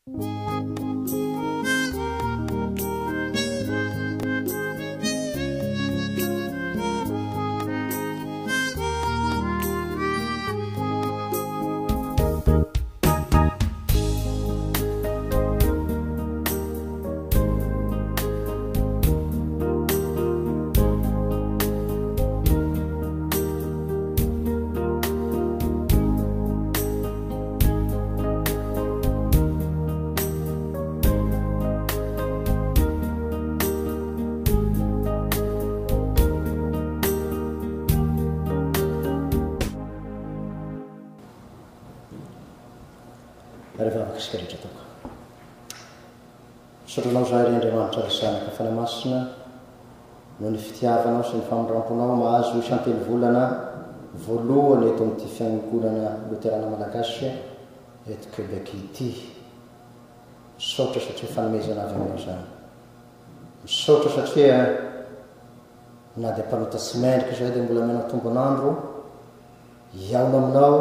Sotranao zahay ry Andriamanitra resanaka fanamasina no ny fitiavanao sy ny famindramponao mahazo isantelo volana voalohany eto amin'ity fiangonana Luterana Malagasy eto Quebec ity. Misaotra satria fanomezana avy aminao zany. Misaotra satria na dia mpanota sy mendrika izay dia mbola menao tombonandro hiaona aminao,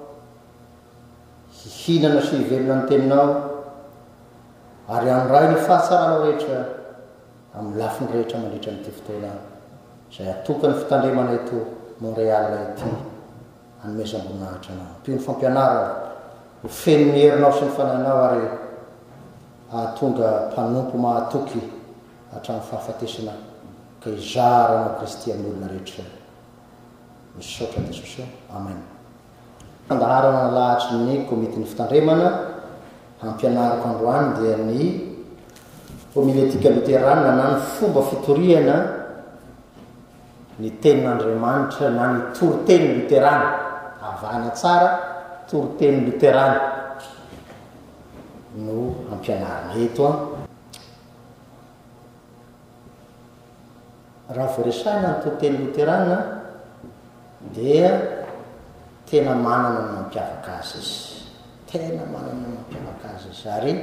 hihinana sy hivelona ny teninao, ary andray ny fahatsaranao rehetra amin'ny lafiny rehetra mandritra n'ity fotoana izay atokany fitandremana eto Montréal ity hanomezam-boninahitra anao. Ampio ny fampianarana ho feno ny herinao sy ny fanahinao ary ahatonga mpanompo mahatoky hatramin'ny fahafatesana ka hizaranao Kristy amin'ny olona rehetra. Misaotra Jesosy. Amen. Fandaharana lahatry ny komitin'ny fitandremana hampianarako androany dia ny homiletika luterana na ny fomba fitoriana ny tenin'Andriamanitra na ny toriteny luterana. Avana tsara toriteny luterana no hampianarana eto. Raha voaresahina ny toriteny luterana dia tena manana ny mampiavaka azy izy. Tena manana ny mampiavaka azy izy ary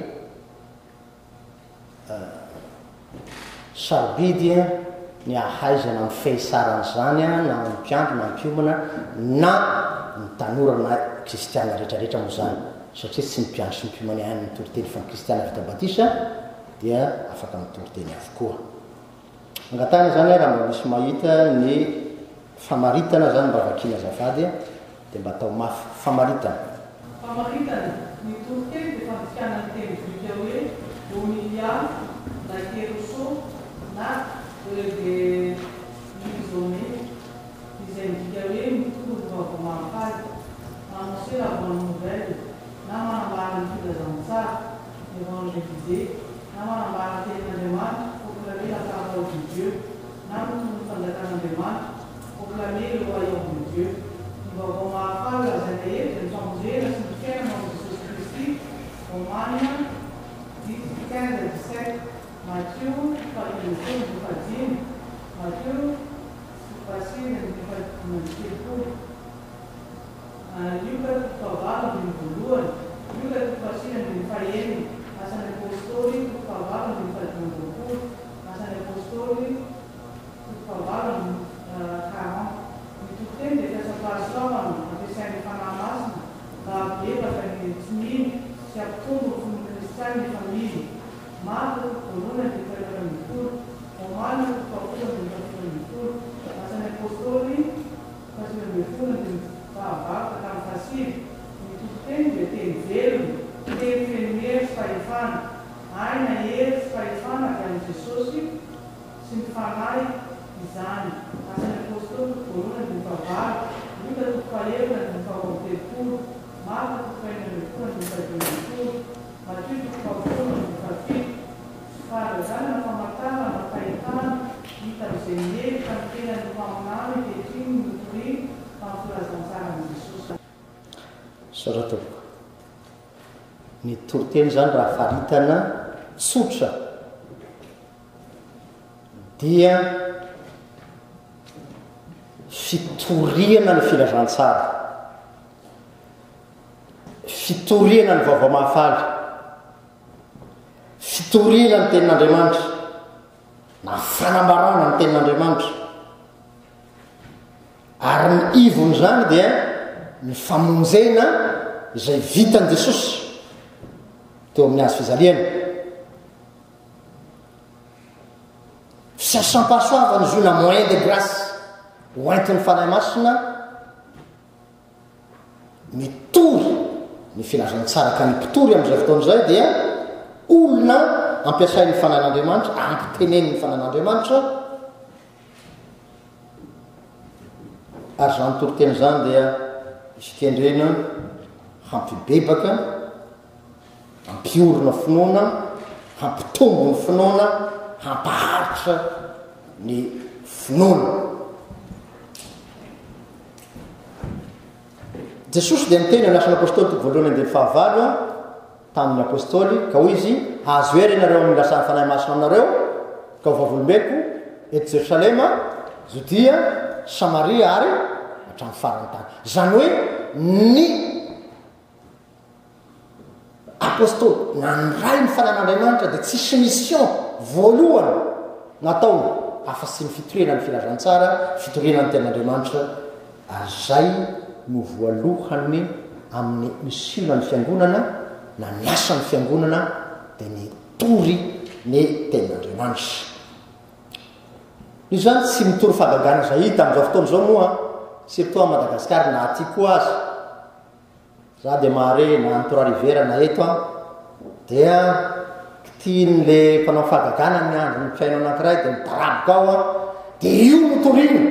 sarobidy ny ahaizana amin'ny fehisaran'izany na ny mpiandry na mpiomana na ny tanora na kristiana rehetrarehetra moa zany, satria tsy ny mpiandry sy ny mpiomana ihany ny toriteny fa ny kristiana vita batisa dia afaka mitoriteny avokoa. Angatana zany raha mba misy mahita ny famaritana zany mba vakina azafady dia mba atao mafy famaritana. Famaritana ny toriteny dia fampiana ny teny grika hoe homilia na keroso na de misome izay midika hoe mitondro vaovao mahafaly annoncé la bonne nouvelle na manambara ny filazantsara évangéliser na manambara ny tenin'Andriamanitra proclamer la parole de Dieu na mitondro ny fanjakan'Andriamanitra proclamer le royaume de Dieu. Ny vaovao mahafaly lazaina eto dia mifamonjena sy ny fiainana ao Jesosy Kristy Romanina 15-17 Matthieu 1:1-5 Matthieu 5:1-7 Luka favalavy ny voalohany, Luka 5:1 asan'ny apôstôly favalavy ny 12 asan'ny apôstôly favalavy 40. Ny toriteny dia fiasa-pahasoavana ampiasain'ny fanahy masina mba hampilefaka ny tsiminy sy hampitombo ny fomba kristiany ny family. Marko voalohany dia fahaefatra ambin'ny folo, Romana fahafolo ambin'ny fahafolo ambin'ny folo, asan'ny apôstôly fahasivy ambin'ny folo dia fahavalo ka tamin'ny fahasivy. Ny toriteny dia teny velona, teny feno hery sy fahefana, aina hery sy fahefana avy amin'ny Jesosy sy ny fanahy izany. Asan'ny apôstôly voalohany dia fahavalo, Luka fahaefatra dia faharoa amby telopolo, Marko fahaenina ambin'ny folo dia fahadimy ambin'ny folo, Matthieu fahafolo dia fahafito. Faharazana na famatana na fahitana hita amin'izay mihery ka ny tenany mpaminany kehitriny ny tory tamin'ny filazantsara ny Jesosy. Saratoko. Ny toriteny zany raha faritana tsotra dia fitoriana ny filazantsara, fitoriana ny vaovao mahafaly, fitoriana ny tenin'Andriamanitra na fanambarana ny tenin'Andriamanitra. Ary ny ivony zany dia ny famonjena izay vitan'i Jesosy teo amin'ny azy fizaliana fisasampasoavany zona moyen de grace oentin'ny fanahy masina mitory ny filazany tsara ka ny mpitory amin'izay fotoan'izay dia olona ampiasain'ny fanan'andriamanitra ampitenen'ny fanan'andriamanitra ary zany toriteny zany dia isikendrena hampibebaka hampiorona finoana hampitombo ny finoana hampaharitra ny finoana jesosy dia miteny amin'ny asan'ny apôstôly toko voalohany andiny fahavalo tamin'ny apôstôly ka hoy izy azo ery ianareo amin'ny lasan'ny fanahy masina aminareo ka ho vavolombeko eto Jerosalema Jodia Samaria ary hatramin'ny farany tany zany hoe ny apôstôly nandray ny fanan'andriamanitra dia tsisy mission voalohany natao afa-tsy ny fitorena ny filazantsara fitorena ny ten'andriamanitra ary zay no voalohany amin'ny misionany fiangonana na miasan'ny fiangonana dia ny tory ny ten'andriamanitra io zany tsy mitory fahagagana zay hita amin'izao fotoana zao moa surtout à Madagasikara na aty koa azy za dia mahare na antoro rivera na eto a dia kitiany le mpanao fahagagana ny andro ny fiaino anankiray dia mitaraboka ao a dia io notorina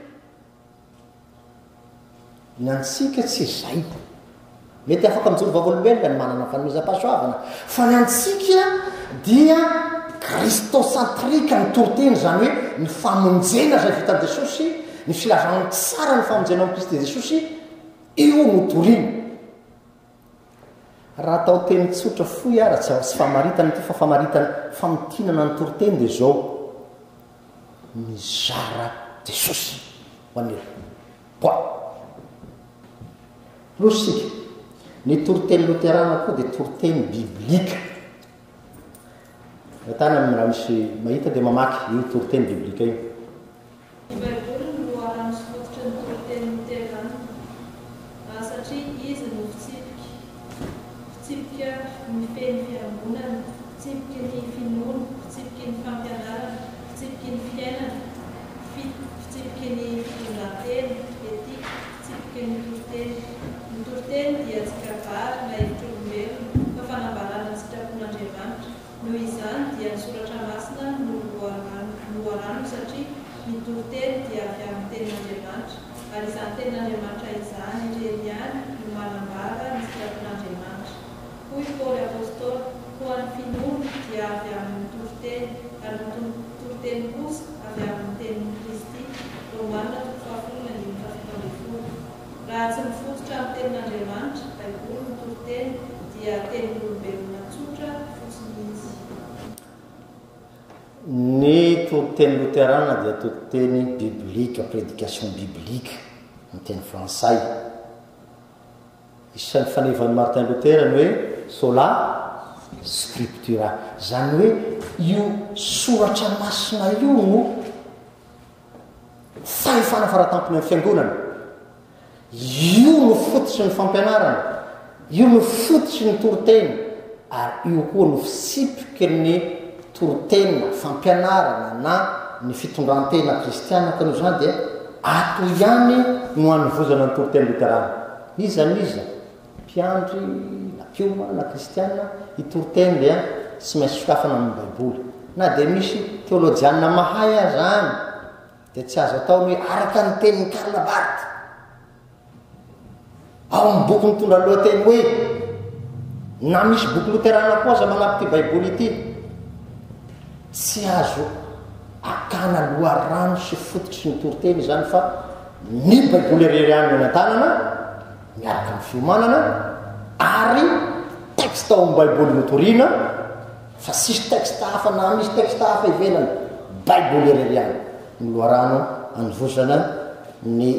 ny antsika tsy zay mety afaka mijoro vavolombelona ny manana fanomezam-pahasoavana fa ny antsika dia kristocentrika ny toriteny zany hoe ny famonjena zay vitan'i Jesosy ny filazanany tsara ny famonjena amin'ny Kristy Jesosy io no torina raha atao teny tsotra foy ara tsy famaritana ty fa famaritana famitinana ny toriteny dia zao mizara Jesosy hoan'io point rosika ny toriteny loterana koa dia toriteny biblika tana raha misy mahita dia mamaky io toriteny biblika io satria izy no fitsipika mifeny fiangonana fitsipika ny finoana fitsipika ny fampianarana fitsipika ny fiainana fitsipika ny fitondratena etika fitsipika ny toriteny dia tsy kavary na hevitry olombelona fa fanambarana ny sitrapon'Andriamanitra noho izany dia ny soratra masina no loharano satria ny toriteny dia avy amin'ny tenin'Andriamanitra ary izany tenin'Andriamanitra izany irery ihany no manambara ny sitrapon'Andriamanitra hoy Paoly apôstôly koa ny finoana dia avy amin'ny toriteny ary ny toriteny kosa avy amin'ny tenin'ny Kristy Romanina 12:15 raha tsy mifototra amin'ny tenin'Andriamanitra baiboly ny toriteny dia tenin'olombelona tsotra fotsiny izy ny toriteny loterana dia toriteny biblika prédication biblika ny teny frantsay isan'ny fanevan'ny Martin Luther ny hoe sola scriptura zany hoe io soratra masina io no fahefana faratampony amin'ny fiangonana io no fototry ny fampianarana io no fototry ny toriteny ary io koa no fisipiky ny toritena fampianarana na ny fitondrantena kristiana ka noho zany dia ato ihany no hanovozana ny toriteny luterana iza mpiandry na pioma na kristiana itoriteny dia tsy maintsy sokafana amin'ny baiboly na dia misy teolojiana mahay azy any dia tsy azo atao hoe araka ny tenin'ny Karl Barth ao amin'ny boky mitondra lohateny hoe na misy boky loterana koa aza manampy ty baiboly ity tsy azo akana loharano sy fototry ny toriteny zany fa ny baiboly irery any any an-tanana miaraka amin'ny fiomanana ary texte ao amin'ny baiboly notoriana fa sisy texte hafa na misy texte hafa ivelany baiboly irery any ny loharano anovozana ny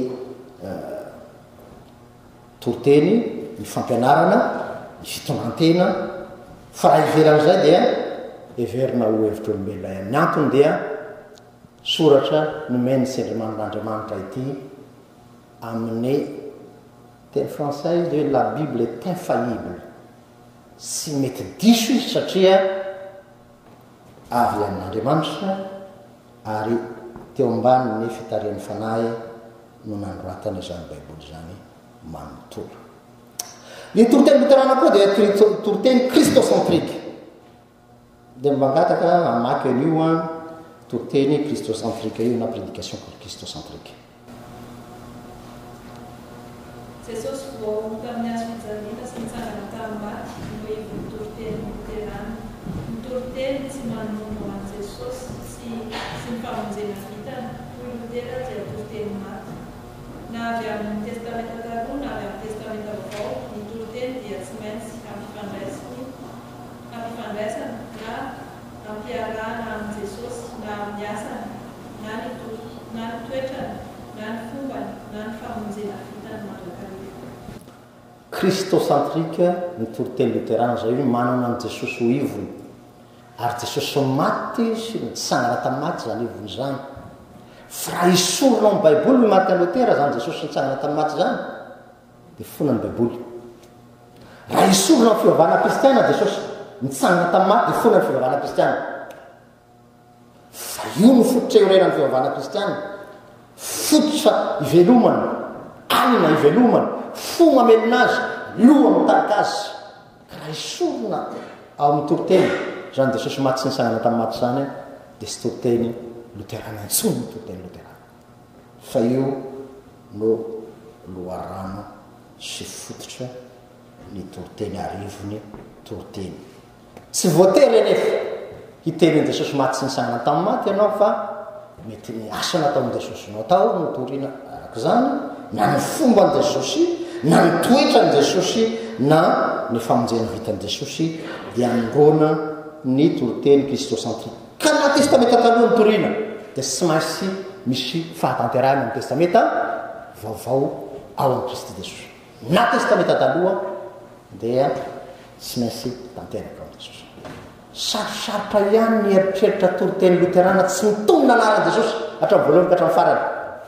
toriteny ny fampianarana ny fitondrantena fa raha ivelan'izay dia everina ho hevitr'olombelona ihany ny antony dia soratra nomeny sendriman'Andriamanitra ity amin'ny teny français de la Bible est infaillible sy mety diso izy satria avy amin'andriamanitra ary teo ambany ny fitarian'ny fanahy no nanoratana izany baiboly zany manontolo. Ny toriteny luterana koa dia toriteny kristocentrique dia mangataka amaky an'io a toriteny kristocentrique io na prédication kristocentrique. Jesosy vao tamin'ny azo fijaliana sy nitsangana tamin'ny maty no ivony toriteny luterana. Ny toriteny tsy manono an'i Jesosy sy ny famonjena vitana. Hoy Lutera dia toriteny maty. Na avy amin'ny testamenta taloha na avy amin'ny testamenta vaovao, ny toriteny dia tsy maintsy ampifandraisana na ampiarahana amin'ny Jesosy na amin'ny asany na ny toetrany na ny fombany na ny famonjena vitany mandrakariva. Kristocentrique ny toriteny luterana zay hoe manana an' Jesosy ho ivony ary Jesosy maty sy nitsangana tamin'ny maty zany ivony zany. Fa raha isorona amin'ny baiboly ny Martin Luther zany Jesosy nitsangana tamin'ny maty zany dia fonany baiboly. Raha isorona amin'ny fivavahana kristiana Jesosy nitsangana tamin'ny maty dia fonany fivavahana kristiana. Fa io no fototra iorenan'ny fivavahana kristiana, fototra ivelomana, alina ivelomana, fo mamelona azy, loha mitarika azy. Ka raha isorona ao amin'ny toriteny zany Jesosy maty sy nitsangana tamin'ny maty zany dia sy toriteny luterana intsony ny toriteny luterana. Fa io no loharano sy fototra ny toriteny arivony toriteny. Tsy voatery anefa hiteny Jesosy maty sy nitsangana tamin'ny maty ianao fa mety ny asa nataon'i Jesosy no atao no torina araka zany, na ny fomba an' Jesosy, na ny toetra an' Jesosy, na ny famonjena vitan'i Jesosy dia angoana ny toriteny kristocentrique. Ka na testamenta taloha ny torina dia tsy maintsy misy fahatanterahana amin'ny testamenta vaovao ao amin'ny Kristy Jesosy. Na testamenta taloha dia tsy maintsy tanteraka ao Jesosy. Sarosarotra ihany ny eritreritra toriteny luterana tsy mitonona anaran'i Jesosy hatramin'ny voalohany ka hatramin'ny farany.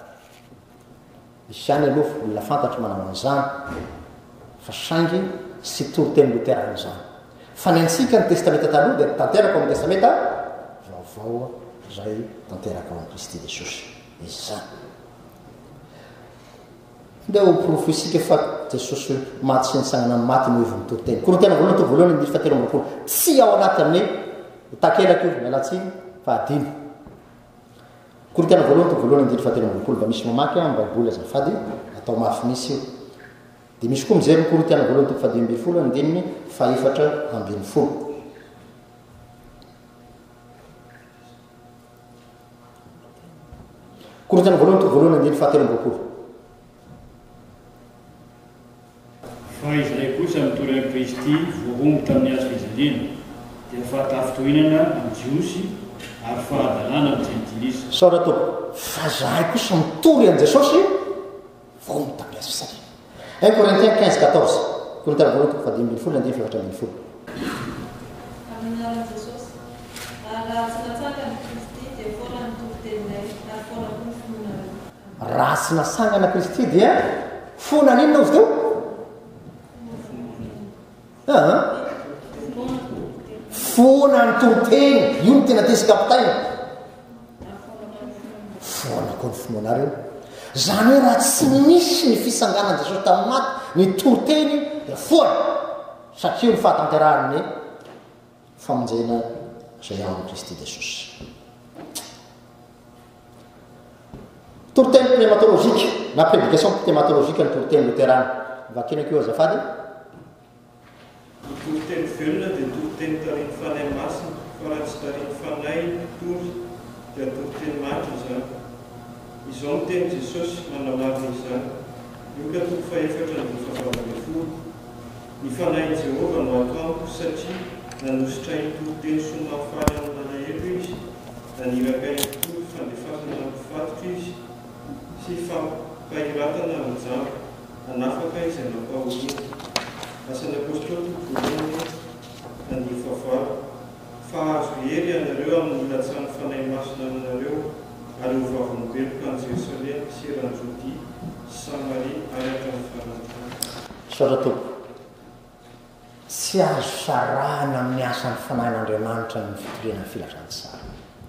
Misy ihany aloha olona fantatry manao an'izany fa saingy sy toriteny luterana izany. Fa ny antsika ny testamenta taloha dia tanteraka ao amin'ny testamenta vaovao zay tanteraka ao amin'ny Kristy Jesosy izy zany. Dia ho profesika fa Jesosy maty sy nitsangana amin'ny maty no ivony toriteny. Korintena voalohany to voalohany ny fahatelo amby roapolo. Tsy ao anatin'ny takelaka io mialatsiny fahadimy. Korintena voalohany to voalohany ny fahatelo amby roapolo. Mba misy mamaky amin'ny baiboly azafady atao mafy misy io. Dia misy koa mijery ny Korintena voalohany to fahadimy ambin'ny folo andininy fahaefatra ambin'ny folo. Korintena voalohany to voalohany andininy fahatelo amby roapolo. Fa izay kosa mitory an'i Kristy voaomby tamin'ny azo fijaliana dia fahatafitohinana amin'ny Jiosy ary fahadalàna amin'ny jentilisa. Saora toko, fa zahay kosa mitory an'i Jesosy voaomby tamin'ny azo fijaliana. 1 Corinthiens 15-14. Korintena voalohany toko fahadimy ambin'ny folo andininy fahaefatra ambin'ny folo. Amin'ny anaran'i Jesosy, raha tsy natsangana Kristy dia foana ny toriteninay ary foana koa ny fonanareo. Raha tsy natsangana Kristy dia fona n'inona izy teo? Fona ny toriteny, io no tena tesika apitaina. Fona koa ny fonanareo. Zany hoe raha tsy misy ny fisanganan'i Jesosy tamin'ny maty, ny toriteny dia foana satria ny fahatanterahany ny famonjena zay ao amin'ny Kristy Jesosy. Toriteny pneumatologika na prédication pneumatologika ny toriteny luterana. Vakina keo azafady. Ny toriteny velona dia toriteny tariany fanahy masina, fa raha tsy tariany fanahy tory dia toriteny maty izany. Izao no teny Jesosy manamary izany. Io ka toko fahaefatra ny fahavalo folo. Ny fanahin'i Jehova no akampo satria nanositra ny toriteny somafaly amin'ny malahelo izy, naniraka ny tory fandefasana mpifatitra izy sy fampahiratana amin'ny jamba, anafaka izay nampahoriana. Asan'ny apôstôly voalohany andiny fahavalo. Fa azo hery anareo amin'ny ilatsany fanahy masina aminareo ary ho vavolombeloko an'i Jerosalema sy eran'ny Jodia sy Samaria ary hatramin'ny faran'ny tany. Saora toko, tsy tsy azo sarahana amin'ny asan'ny fanahin'Andriamanitra ny fitoriana ny filazantsara.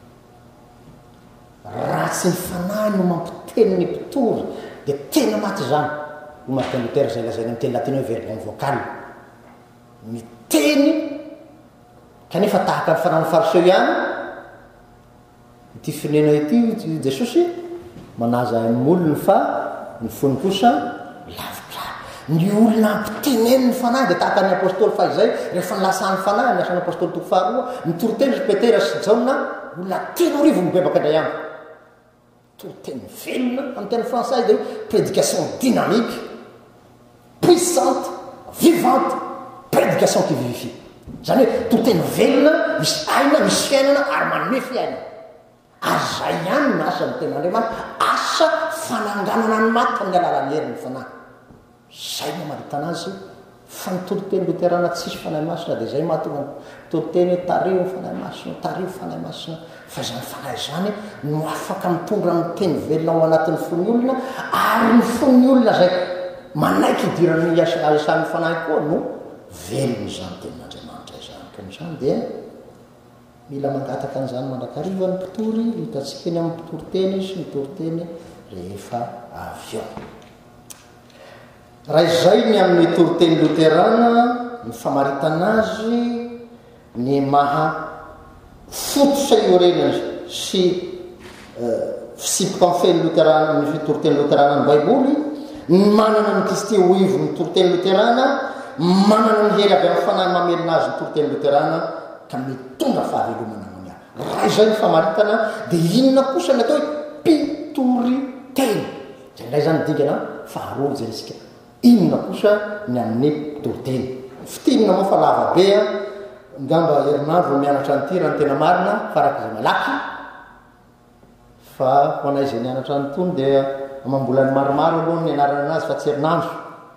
Raha tsy ny fanahy no mampiteny ny mpitory dia tena maty zany. Io Martin Luther zay lazaina amin'ny teny latina hoe verbum vocal. Miteny kanefa tahaka ny fanahy ny fariseo ihany. Ity firenena ity Jesosy manaza amin'olony fa ny fony kosa lavitra. Ny olona ampiteneny ny fanahy dia tahaka ny apôstôly fa izay rehefa nilasan'ny fanahy ny asan'ny apôstôly toko faharoa nitoroteny ry Petera sy Jaona olona 3,000 mibebaka indray ihany. Toroteny velona amin'ny teny fransay dia prédication dynamique, puissante, vivante, prédication qui vivifie. Zany hoe toroteny velona, misy aina, misy fiainana ary manome fiainana. Ary zay ihany ny asa ny ten'Andriamanitra, asa fananganana ny maty amin'ny alalan'ny herin'ny fanahy. Zay no mahitana azy fa ny toroteny luterana tsisy fanahy masina dia zay mahatonga toroteny hoe tario fanahy masina, tario fanahy masina. Fa zany fanahy zany no afaka mitondra ny teny velona ao anatin'ny fony olona ary ny fony olona zay manaiky idiran'ny asan'ny fanahy koa no velona izany tenin'Andriamanitra izany. Kan'izany dia mila mangataka an'izany mandrakariva ny mpitory, hitantsika eny amin'ny mpitoroteny sy ny toroteny rehefa avy eo. Raha izay ny amin'ny toroteny luterana ny famaritana azy ny maha fototra iorenana sy fisipoka amin'ny feny luterana ny toroteny luterana ny baiboly, manana ny Kristy ho ivo ny toroteny luterana, manana ny hery avy amin'ny fanahy mamelona azy ny toroteny luterana ka mitondra fahavelomana amin'ny ahy. Raha izay ny famaritana dia inona kosa ny atao hoe mpitoriteny. Zay indray zany dikana faharoa jerisika. Inona kosa ny amin'ny mpitoriteny. Fitinina moa fa lava be ngamba herinandro mianatra nyity raha ny tena marina farak'izay malaky fa ho anay izay nianatra nytony dia mambolany maromaro aloha ny anarana anazy fa tsy herinandro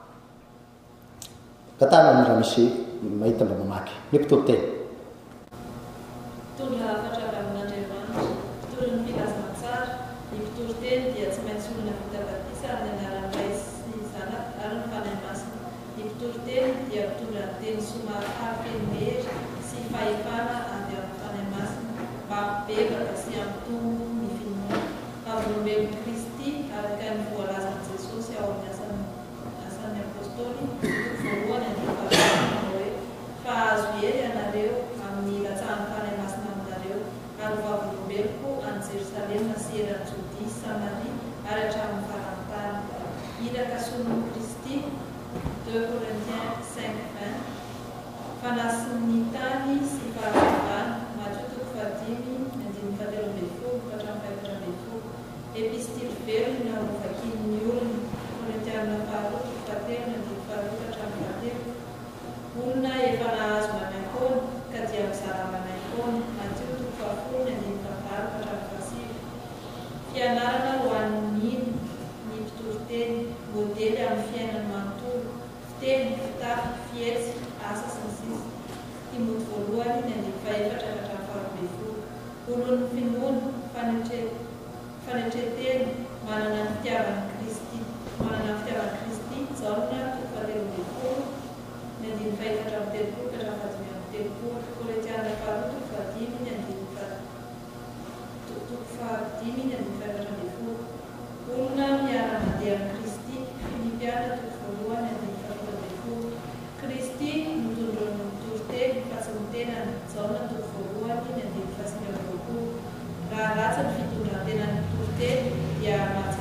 katana ny raha misy mahita mba mamaky ny mpitoriteny. Tondra hafatra avy amin'Andriamanitra, mpitory ny filazantsara, ny mpitoriteny dia tsy maintsy olona vita batisa amin'ny anaran'ny Ray sy Zanaka ary ny fanahy masina. Ny mpitoriteny dia mitondra ny teny somary hafenmery sy fahefana avy amin'ny fanahy masina mba hampibebaka sy hampitombo ny finoana. Avolombelon'i Kristy araka ny voalazan'i Jesosy ao amin'ny asan'ny apôstôly voalohany andiny hoe fa azo hery ianareo amin'ny latsahan'ny fanahy masina aminareo ary vavolombeloko any Jerosalema sy eran'ny Jodia sy Samaria ary hatramin'ny faran'ny tany. Iraka sonon'i Kristy 2 Corinthiens 5:20 fanasin'ny tany sy faharavana Matthieu 5:5-7 epistily velona no vakin'ny olona Korintiana 4:1-3 olona efa nahazo manaikona ka dia mizara manaikona Matthieu 4:1-7 fianarana ho an'ny ny mpitoriteny modely amin'ny fiainany manontolo fiteny fitafy fietsy asa sy ny sisa. Timoty voalohany ny andiny 4:4 olon'ny finoana fanetreteny manana ny fitiavan'i Kristy Jaona 3:13 ny andiny 5:13 Korintiana 4:5 ny andiny 5:10 olona miara-mandeha amin'ny Kristy Filipiana 1:1 ny andiny 5:10 Kristy mitondra ny mpitoriteny fa tsy ny tenany Jaona 1:1 ny andiny 5:20. Raha ratsy ny fitondran-tena ny mpitoriteny dia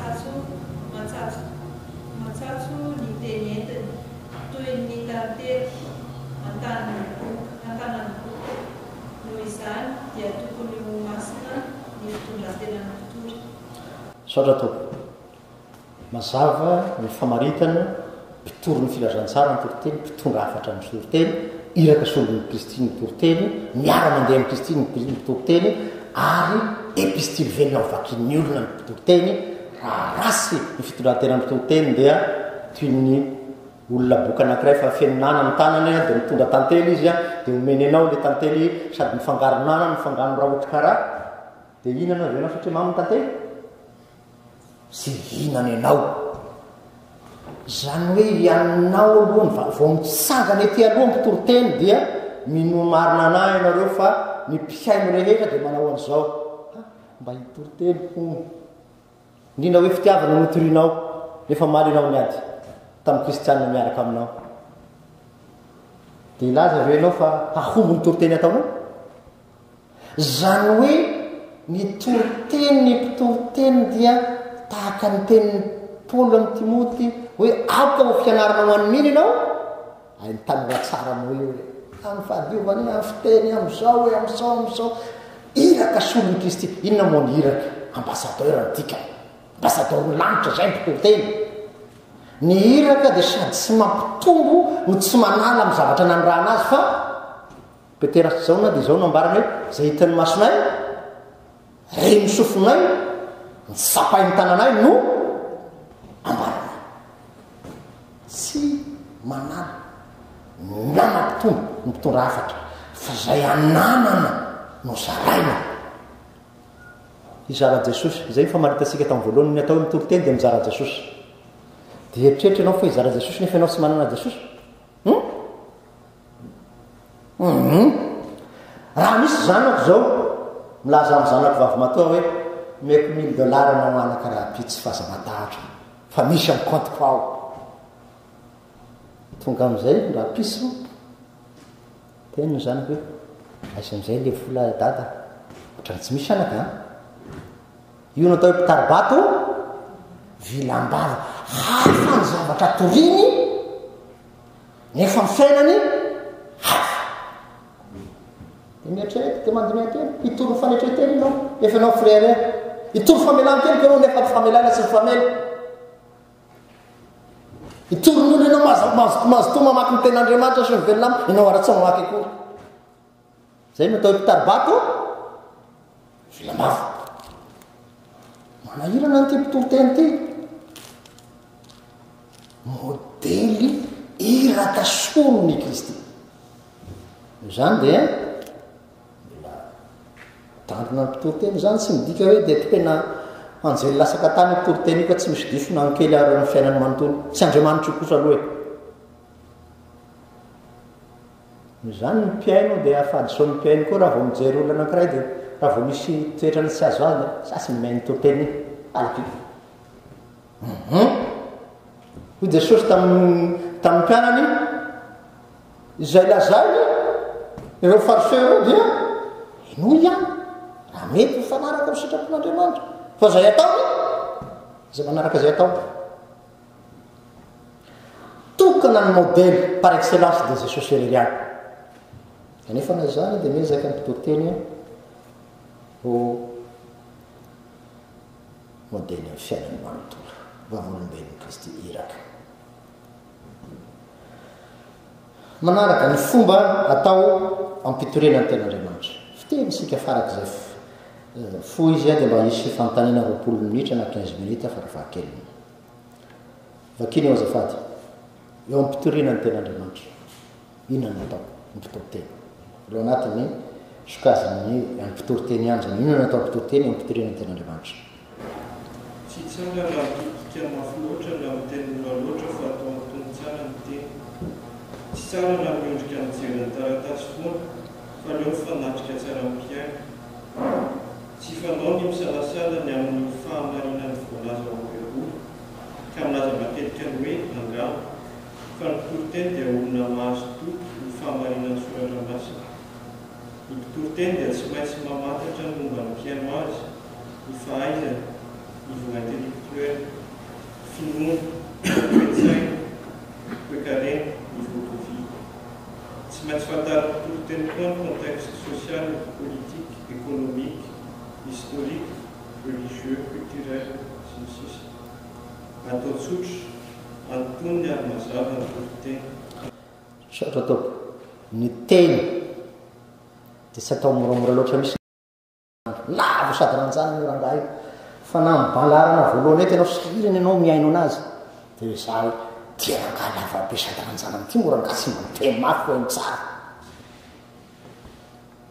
matsatso ny teny entiny toy ny tantely antanany boky. Noho izany dia tokony ho masina ny fitondran-tena ny mpitory. Saotra toko mazava ny famaritana mpitory ny filazantsara ny toriteny, mpitondra hafatra ny toriteny, iraka solon'ny Kristy ny toriteny, miara-mandeha amin'ny Kristy ny toriteny ary epistily velona ho vakin'ny olona ny mpitoriteny. Raha rasy ny fitondran-tena ny mpitoriteny dia toy ny olona boka anankiray fa fenonana ny tanany dia mitondra tantely izy dia omeny anao le tantely sady mifangaronana mifangano raha ohatra karaha dia inana avy anao satria mamy tantely sy hinany ianao zany hoe ianao aloha vao mitsangana ety aloha mpitoroteny dia minomarina anahy ianareo fa ny mpihaino rehetra dia manao an'izao mba hitoroteny indrindra hoe fitiavana notorinao nefa malinao niady tamin'ny kristianina miaraka aminao dia ilaza aveo ianao fa ahombo nitoroteny ataonao zany hoe ny toroteny ny mpitoroteny dia tahaka ny tenin'ny Paoly amin'ny Timoty hoe aoka ho fianarana ho an'miny ianao ay nytanora tsara moa io hoe amin'ny fahadiovany amin'ny fiteny amin'izao hoe amin'izao iraka solon'ny Kristy inona moa ny iraka ambasadeur antika ambasadeur ny lanitra zay mpitoroteny ny iraka dia sady tsy mampitombo no tsy manala amin'ny zavatra nanyrahana azy fa petera sy zaona dia zao no ambarany hoe zay hitan'ny masonay rey misofonay ny sapay ny tananay no ambarana tsy manala na mampitombo ny mpitondra hafatra fa zay ananana no zaraina izara Jesosy zay famaritasika tamin'ny voalohany ny atao hoe mitoroteny dia mizara Jesosy dia eritreritra ianao fa izara Jesosy nefa ianao tsy manana Jesosy raha misy zanako zao milaza amin'ny zanako vavy matoa hoe meko $1000 anao anaka raha pitsy faza matahatra fa misy amin'ny compte ao tonga amin'izay raha pisy teny ny zanako hoe aiza amin'izay le vola dada ohatrany tsy misy anaka io natao hoe mpitaribato vilambava hafa ny zavatra toriny nefa mifiainany hafa dia mieritrerety dia mandiniateny hitoro faneitreteny ianao efa ianao frère hitoro famelanteny ko ianao nefa famelana sy mifamely hitoron'olo ianao mazoto mamaky ny ten'Andriamanitra sy ny velonamy ianao ara-tsy mamaky akory zay no atao hoe mpitaribato vilambava manahirana ny ty mpitoroteny ty modely iraka solony Kristy zany dia mila tandrona ny mpitoroteny zany tsy midika hoe dia tena anjely lasaka tany mpitoroteny io ka tsy misy diso na nkely ary ny fiainany manontolo tsy Andriamanitra io kosa aloha zany ny mpiaino dia afadisao ny mpiaino koa raha vao mijery olo anankiray dia raha vao misy toetrany tsy azo azy sasy mimainy toroteny alaky hoy Jesosy tamin'ny mpianany izay lazany ireo fariseo ireo dia ino ihany raha mety mifanaraka amin'ny sitrapon'Andriamanitra fa zay ataony zay manaraka zay atao tokana ny modèle par excellence de Jesosy Hereriana kanefa na zany dia miezaka ny mpitoroteny ho modèle amin'ny fiainany manontolo vavolombelon'i Kristy iraka manaraka ny fomba atao ampitorena ny ten'Andriamanitra fiteny sika farak'izay fo izy dia mba hisy fanontaniana 20 minitra na 15 minitra farafahakeliny vakiny eo azafady eo ampitorena ny ten'Andriamanitra inona no atao ampitoroteny eo anatiny sokazany ampitoroteny ihany zany inona no atao ampitoroteny ampitorena ny ten'Andriamanitra tsy tsara raha mikitika mafy loatra na mitenona loatra fa atao antony tsara ny teny tsy tsara raha miondrika mijery ny taratasy foana fa leo mifanatrika tsara mpiaino tsy fanao ny misalasala ny amin'ny fahamarina ny voalaza oeroa ka milaza matetika ny hoe angamo fa ny mpitoroteny dia olona mahazo toky ny fahamarina ny soratra masina ny mpitoroteny dia tsy maintsy mamantatra ny momba ny mpiaino azy ny fahaizany ny voa intellectuel finoana toe-tsaina toe-karena ny votovia tsy maintsy fantary mpitoroteny koa ny contexte social politique économique historique religieux culturel sy ny sisa atao tsotra antony ny ary mazava ny mpitoroteny sotra ataoko ny teny dia tsy atao moramora loatra misy lavo sady ranjana ny rangahy fa na mibalarana voalohany hoe tenao sahirany ianao miaino anazy dia za hoe dia rangahy lavabe sady ranjana amin'ity morangahy sy manteny mafy hoe mitsara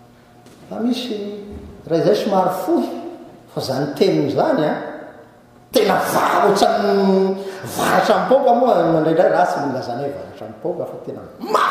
fa misy raha izay somary fohy fa zany teniny zany tena varotsany varatra mipoka moa mandraindray rasy milazana hoe varatra mipoka fa tena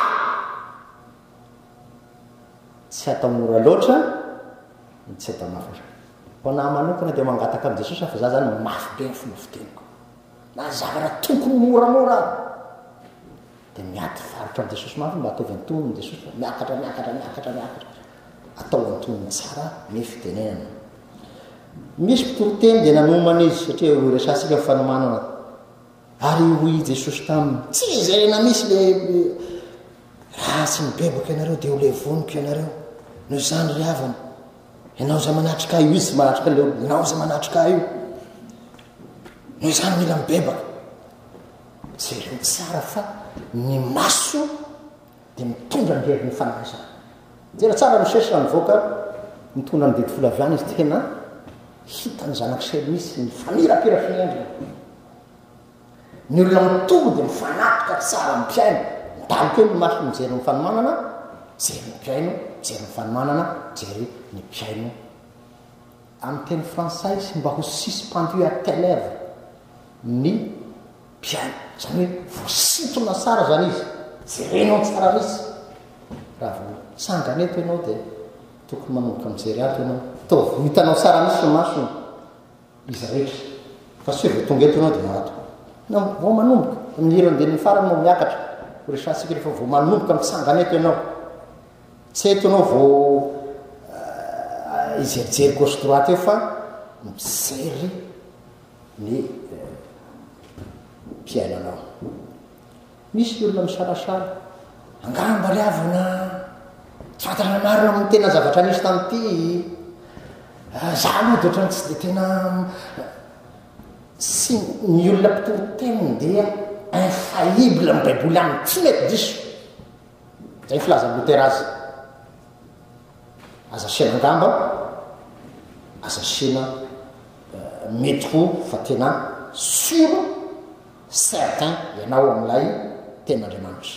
tsy atao mora loatra tsy atao mafy ho na manokana dia mangataka amin'i Jesosy fa za zany mafy be ny fomba fiteniko na zavatra tokony moramora dia miaty varotra amin'i Jesosy mafy mba ataovy antonony Jesosy miakatra atao antonony tsara ny fitenenana. Misy mpitoroteny dia nanomana izy satria resasika fanomanana ary hoy Jesosy taminy tsy zay na misy le ratsy mibebaka ianareo dia ho le voniko ianareo no zany ry havana ianao za manatrika io izy manatrika le ianao za manatrika io no zany mila mibebaka jereo tsara fa ny maso dia mitondra ny herin'ny fanahisana jera tsara misesina mivoaka mitondra ny didy folaviany izy tena hitany zanak'isely misy ny famirapira fiendrina ny olona mitombo dia mifanatoka tsara mpiaino midaloka eo ny maso mijery ny fanomanana jery ny mpiaino jery ny fanomanana jery ny mpiaino amin'ny teny fransay sy mba ho suspendu à tel heure ny mpiaino zany hoe voasintona tsara zany izy jerenao tsara misy raha vo sangana eto ianao dia tokony manomboka mijery ato ianao to hitanao tsara misy ny masony izy rehetra fa sy hoe vo tonga eto ianao dia marato na vo manomboka minirany dia ny farany no miakatra ho resatsika rehefa vo manomboka mitsangana eto ianao tsy eto ianao vo izerijery gauche droite eo fa mijery ny mpiainanao. Misy olona misarasara angamba ry avana tsy fantatra marina amin'ny tena zavatra nisy tamin'ity za aloha dia ohatrany tsy dia tena sy ny olona mpitoriteny dia infaillible amin'ny baiboly aminy tsy mety diso zay filaza ny loterazy aza siana angamba aza siana mety ho fa tena sur certain ianao amin'ilay ten'Andriamanitra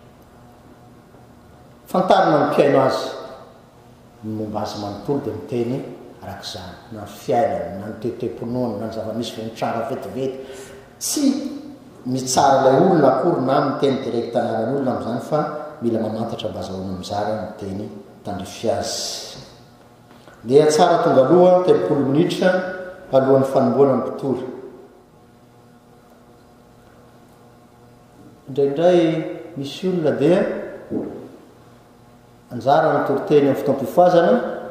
fantarina ny mpiaino azy ny momba azy manontolo dia miteny arak'izany na ny fiainany na ny toetom-ponona na ny zava-misy vonintranga vetivety tsy mitsara ilay olona akory na miteny direct anaran'olona amin'izany fa mila mamantatra mba azahoana mizara miteny tandrify azy dia tsara tonga aloha telopolo minitra alohan'ny fanomboana ny mpitory indraindray misy olona dia anjara ny toriteny amin'ny fotoam-pifoazana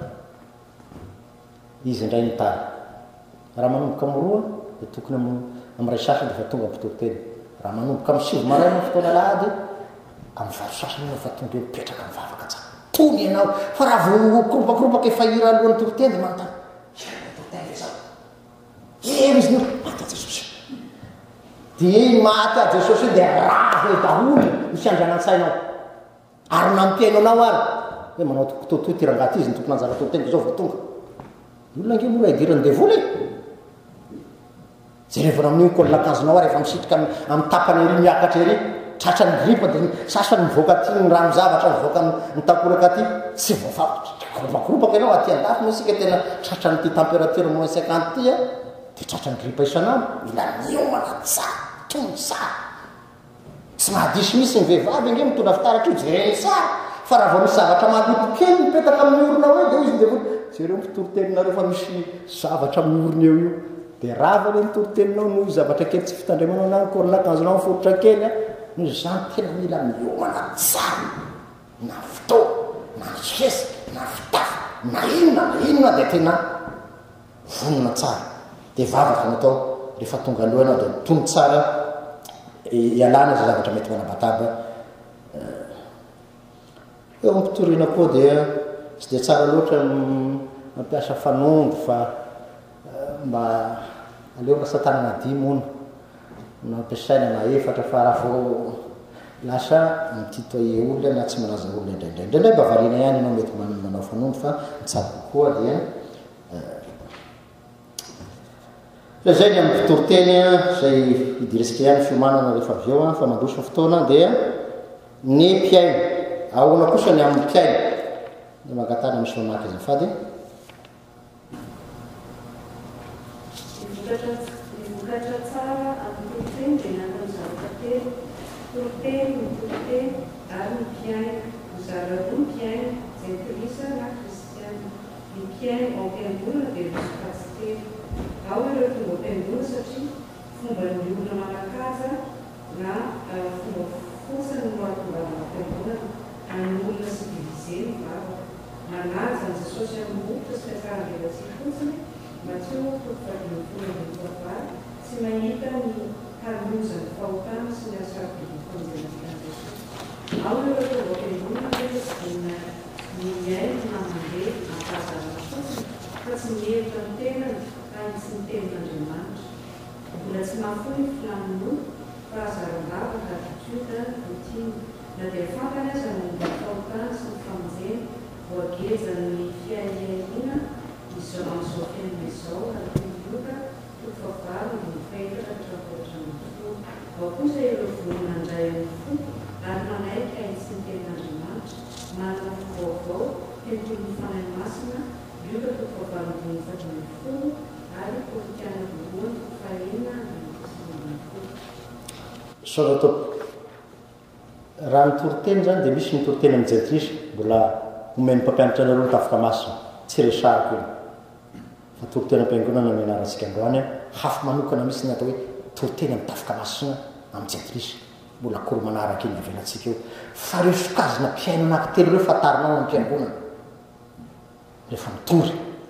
izy indray ny tany raha manomboka amroa dia tokony amin'ny ray sasany dia fa tonga mpitoriteny raha manomboka amin'ny sivy maraina fotoana lahady amin'ny valo sasany ianao fa tonga eo mipetraka mivavaka tsara tony ianao fa raha vo koropakopaka efa hira alohan'ny toriteny dia manontany toriteny zao ero izy nio mata Jesosy dia iny maty a Jesosy dia raha hoe daholo ny fiandrianan-tsainao ary nampiainonao ary hoe manao tototoy ty rangaty izy ny tokony anjara toriteny zao vo tonga olona nge mola idirany devoly jerevana amin'io kolonakazonao ary efa misitrika amin'ny tapany ery miakatra ery tratra ny gripa dia sasany mivoaka ty ny rano zavatra mivoaka ny takoraka ty tsy voafakoropakopaka ianao aty andafy moa isika tena tratra ny ty température moins 50 ty a dia tratra ny gripa isan'andro mila miomana tsara tony tsara tsy mahadisy misy ny vehivavy nge mitondra fitaratra io jereny tsara fa raha vao misy zavatra maloto kely mipetaka amin'ny orona hoe dia izy devoly jereo mpitoriteninareo fa misy zavatra amin'ny orona eo io dia rava le mitoriteninao noho zavatra kely tsy fitandremanao na korolakanjonao forotra kely a noho zany tena mila miomana tsara na fotô na sesy na fitafy na inona dia tena vonona tsara dia vavaka natao rehefa tonga alohanao dia tony tsara ialana zay zavatra mety manabataba eo ampitoriana koa dia tsy dia tsara loatra mampiasa fanombo fa mba aleo lasa tanana dimy ono nampiasaina na efatra fa raha vo lasa mititoye olona na tsy manaza olona indraindray mba variana ihany ianao mety manao fanombo fa mitsabo kokoa dia zay ny amin'ny fitoriteny zay idirisika ihany fiomanana rehefa avy eo fa mandroso ny fotoana dia ny mpiaino ahoana kosa ny amin'ny mpiaino ny magatana misy mamaky izy fady vokatra vokatra tsara amin'ny toloteny dia natao zavatra telo toloteny ny toloteny ary ny mpiaina mizara roa ny mpiaina izay krisa na kristiana ny mpiaina ao am-piangonana dia misy pasitely ao ireo tonga am-piangonana satria fomba ny olona manakaza na fomba fosany no atonga am-piangonana any olona sivilizeny mivavaka manaja ny Jesosy amin'ny bokotra sy fiasaran-delatsy fotsiny Matteo 4:24 tsy mahita ny harmonjany fahotana sy ny asarabily fanjanakana Jesosy. Ao ireo tonga am-piangonana dia ny miaina na mandeha ampahazarana fotsiny fa tsy mihevitra ny tenany ary tsy ny tenin'Andriamanitra. Mbola tsy mahafoy ny filamin'olo fa azaran-davaka attitude routine na dia fantany aza ny momba ny fahotana sy ny famonjena voageza ny fiainana izao amin'izao fiainana izao ary tolioka tofavalo ny fahitatra trapotra ny fo. Ao kosa ireo vonona andray amin'ny fo ary manaiky ainy sy ny tenin'Andriamanitra manana vaovao tempoly fanahy masina ioka tofavalo ny fatry ny fo ary politiana voalohany fahenina ny fo. Soratao raha ny toroteny zany dia misy ny toroteny amin'ny jentrisa mbola omeny mpampianatra anareo tafika masina tsy resahako iny fa toroteny am-piangonana ny anarantsika androany hafa manokana misy ny atao hoe toroteny amin'ny tafika masina amin'ny jentrisa mbola akory manaraka iny avelantsika eo fa reo sokazina mpiaino anankitelo reo fatarinao amin'ny mpiangonana rehefa mitory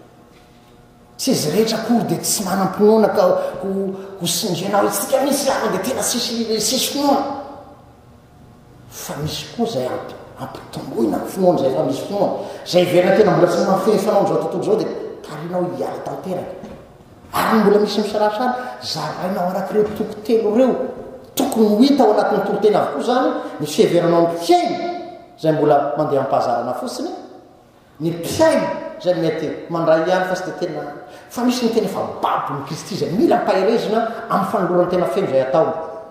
tsy izy rehetra akory dia tsy manam-pinoana ka ho singenao itsika misy lava dia tena sisy finoana fa misy koa zay ampitomboina ny finoana zay fa misy finoana zay verina tena mbola tsy mafefanao n'izao tontolo zao dia tarinao hiala tanteraka ary mbola misy misarasara zarainao arak'ireo tokotelo reo tokony ho hita ao anatin'ny toroteny avokoa zany ny fiheveranao ny mpiaino zay mbola mandeha ampahazarana fotsiny ny mpiaino zay mety mandray ihany fa sy dia tena fa misy ny tena efa babo ny Kristy zay mila mpahirezina amin'ny fanolorany tena feno zay atao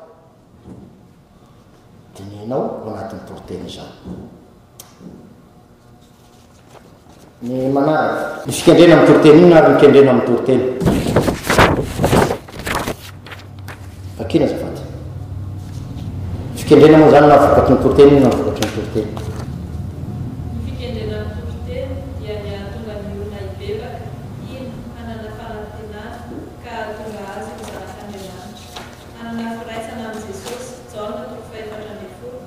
dininao ao anatin'ny toroteny izany. Ny manaraka ny fikendrena amin'ny toroteny iny ary mikendrena amin'ny toroteny fakina zafady fikendrena moa zany na vokatry ny toroteny iny na vokatry ny toroteny. Fikendrena amin'ny toroteny dia ny ahatonga ny olona hibebaka iny hanana fahantenana ka ahatonga azy ho zanak'Andriamanitra. Hanana firaisana amin'ny Jesosy Jaona 4:24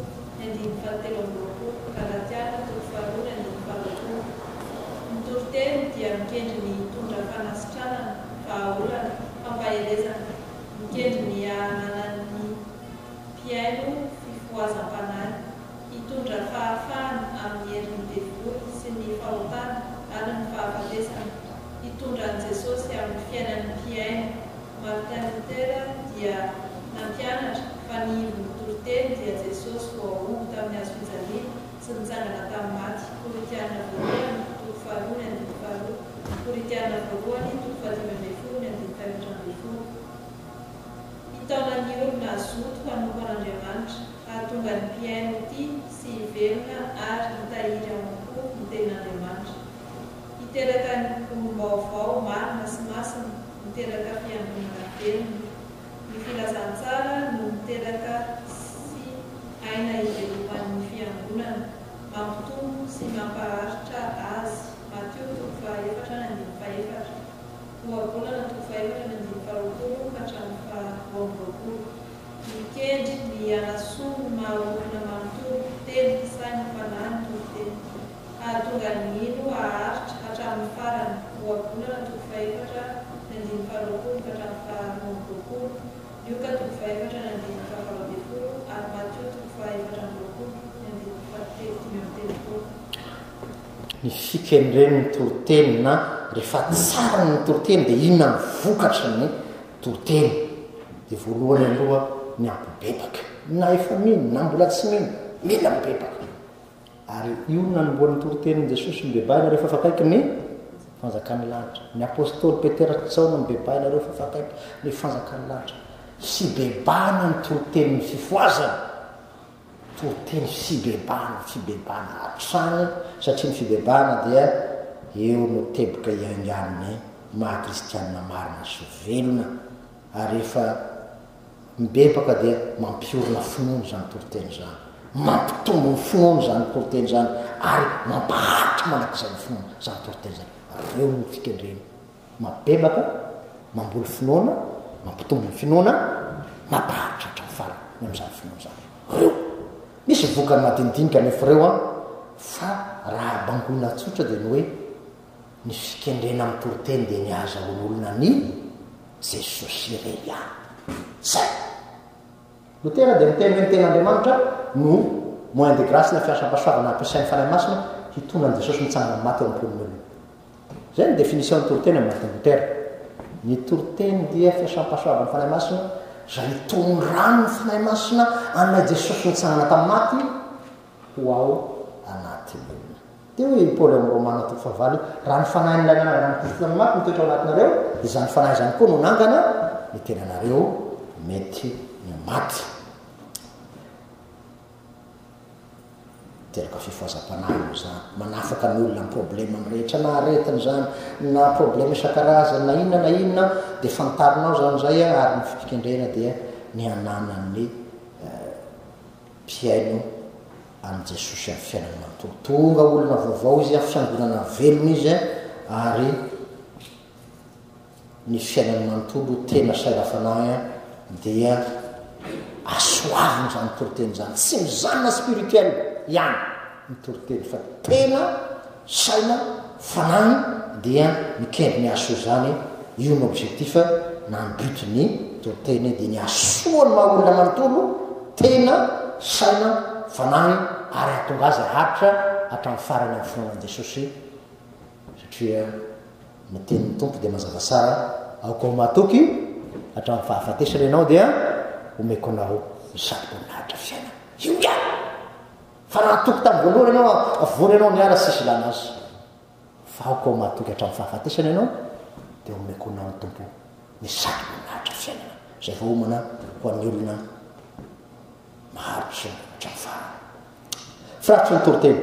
Galatiana 3:2 Ny toroteny dia mikendry ny hitondra fanasitranana, vahaolana, fampahelezana, mikendry ny hananan'ny mpiaino fifohazam-panahy, hitondra fahafahana amin'ny herin'ny devoly sy ny fahotana ary ny fahafatesana, hitondra an'i Jesosy amin'ny fiainan'ny mpiaino. Martin Luther dia nampianatra fa ny ivon'ny toroteny dia Jesosy voaomby tamin'ny hazo fijaliana sy nitsangana tamin'ny maty. Koritiana voalohany 2:1-2, Koritiana voalohany 2:5-5. Hitaonan'ny olona azoto hanompan'Andriamanitra, ahatonga ny mpiaino tia sy hivelona ary hitahiry amin'ny fo ny tenin'Andriamanitra. Hiteraka ny olom-baovao marina sy masina, miteraka fiangonana velona. Ny filazantsara no miteraka sy aina hiveloman'ny fiangonana, mampitombo sy mampaharitra azy. Matteo 4:4-5, Ohabolana 4:4-5. Mikendry ny anasono mahaolona manontolo teny sainy fanahy ny toroteny, ahatonga ny ino aharitra hatramin'ny farany. Ohabolana 4:5-5, Luka 4:4-5 ary Matteo 4:4-5. Ny fikendren'ny toroteny na rehefa tsara ny toroteny dia inona ny vokatra ny toroteny dia voalohany aloha ny ampibebaka na efa mino na mbola tsy mila mibebaka ary io nanomboan'ny toroteny Jesosy mibebaina rehefa fakaiky ny fanjakany lanitra. Ny apôstôly Petera tsaona mibebaina rehefa fakaiky ny fanjakany lanitra. Fibebana ny toroteny ny fifoazana, toroteny fibebana hatrany satria ny fibebana dia eo no teboka iangan'ny maha kristianina marina sy velona ary efa mibebaka dia mampiorona finoany zany toriteny zany, mampitombo ny finoany zany toriteny zany, ary mampaharitra manak'izay ny finoany zany toriteny zany. Reo ny fikendreny mabebaka, mamboly finoana, mampitombo ny finoana, mampaharitra hatrany farany amin'izany finoana zany. Reo misy vokany madinidinika nefa reo a, fa raha bangona tsotra dia ny hoe ny fikendrena amin'ny toriteny dia ny azahoan'olona ny Jesosy irery ihany. Zay Lotera dia miteny hoe ny ten'Andriamanitra no moyen de grâce na fiasam-pahasoavana ampiasain'ny fanahy masina hitona ny Jesosy mitsangana maty eo am-polon'olona. Zay ny définition ny toriteny amin'ny martin Lutera. Ny toriteny dia fiasam-pahasoavana fanahy masina zay hitondrano ny fanahy masina an'ilay Jesosy mitsangana tamin'ny maty ho ao anatin'ny olona. Dia hoe Paoly amin'ny Romana 3:9 raha ny fanahy nilay nanangana ny Kristy tamin'ny maty mitoetra ao anatinareo dia zany fanahy zany koa no nangana ny tenanareo mety ny maty. Teraka fifoazam-panahy zany manafaka ny olona ny problème rehetra na aretiny zany na problème isan-karazany na inona dia fantarinao zany zay ary ny fikendrena dia ny ananan'ny mpiaino amin'ny Jesosy amin'ny fiainana manontolo. Tonga olona vaovao izy amin'ny fiangonana velona izy ary ny fiainana manontolo tena saina fanahy dia asoaviny zany toriteny zany, tsy mizanona spirituel ihany ny toriteny fa tena saina fanahy dia mikendry ny asoa zany. Io ny objectif na ny but ny toriteny dia ny asoany maha olona manontolo tena saina fanahy ary atonga azy haritra hatramin'ny farany amin'ny finoanan'i Jesosy, satria ny tenin'ny tompo dia mazava tsara aoko matoky hatramin'ny fahafatesana ianao dia omeko anao misatroka nahatra fiainana. Io ihany fa raha toky tamin'ny voalohany ianao avory ianao niara sisy ilana azy, fa aoko matoky hatramin'ny fahafatesana ianao dia omeko anao ny tompo misatroka nahatra fiainana. Zay vahoomana ho an'ny olona maharitra hatramin'ny farany. Firatry ny toriteny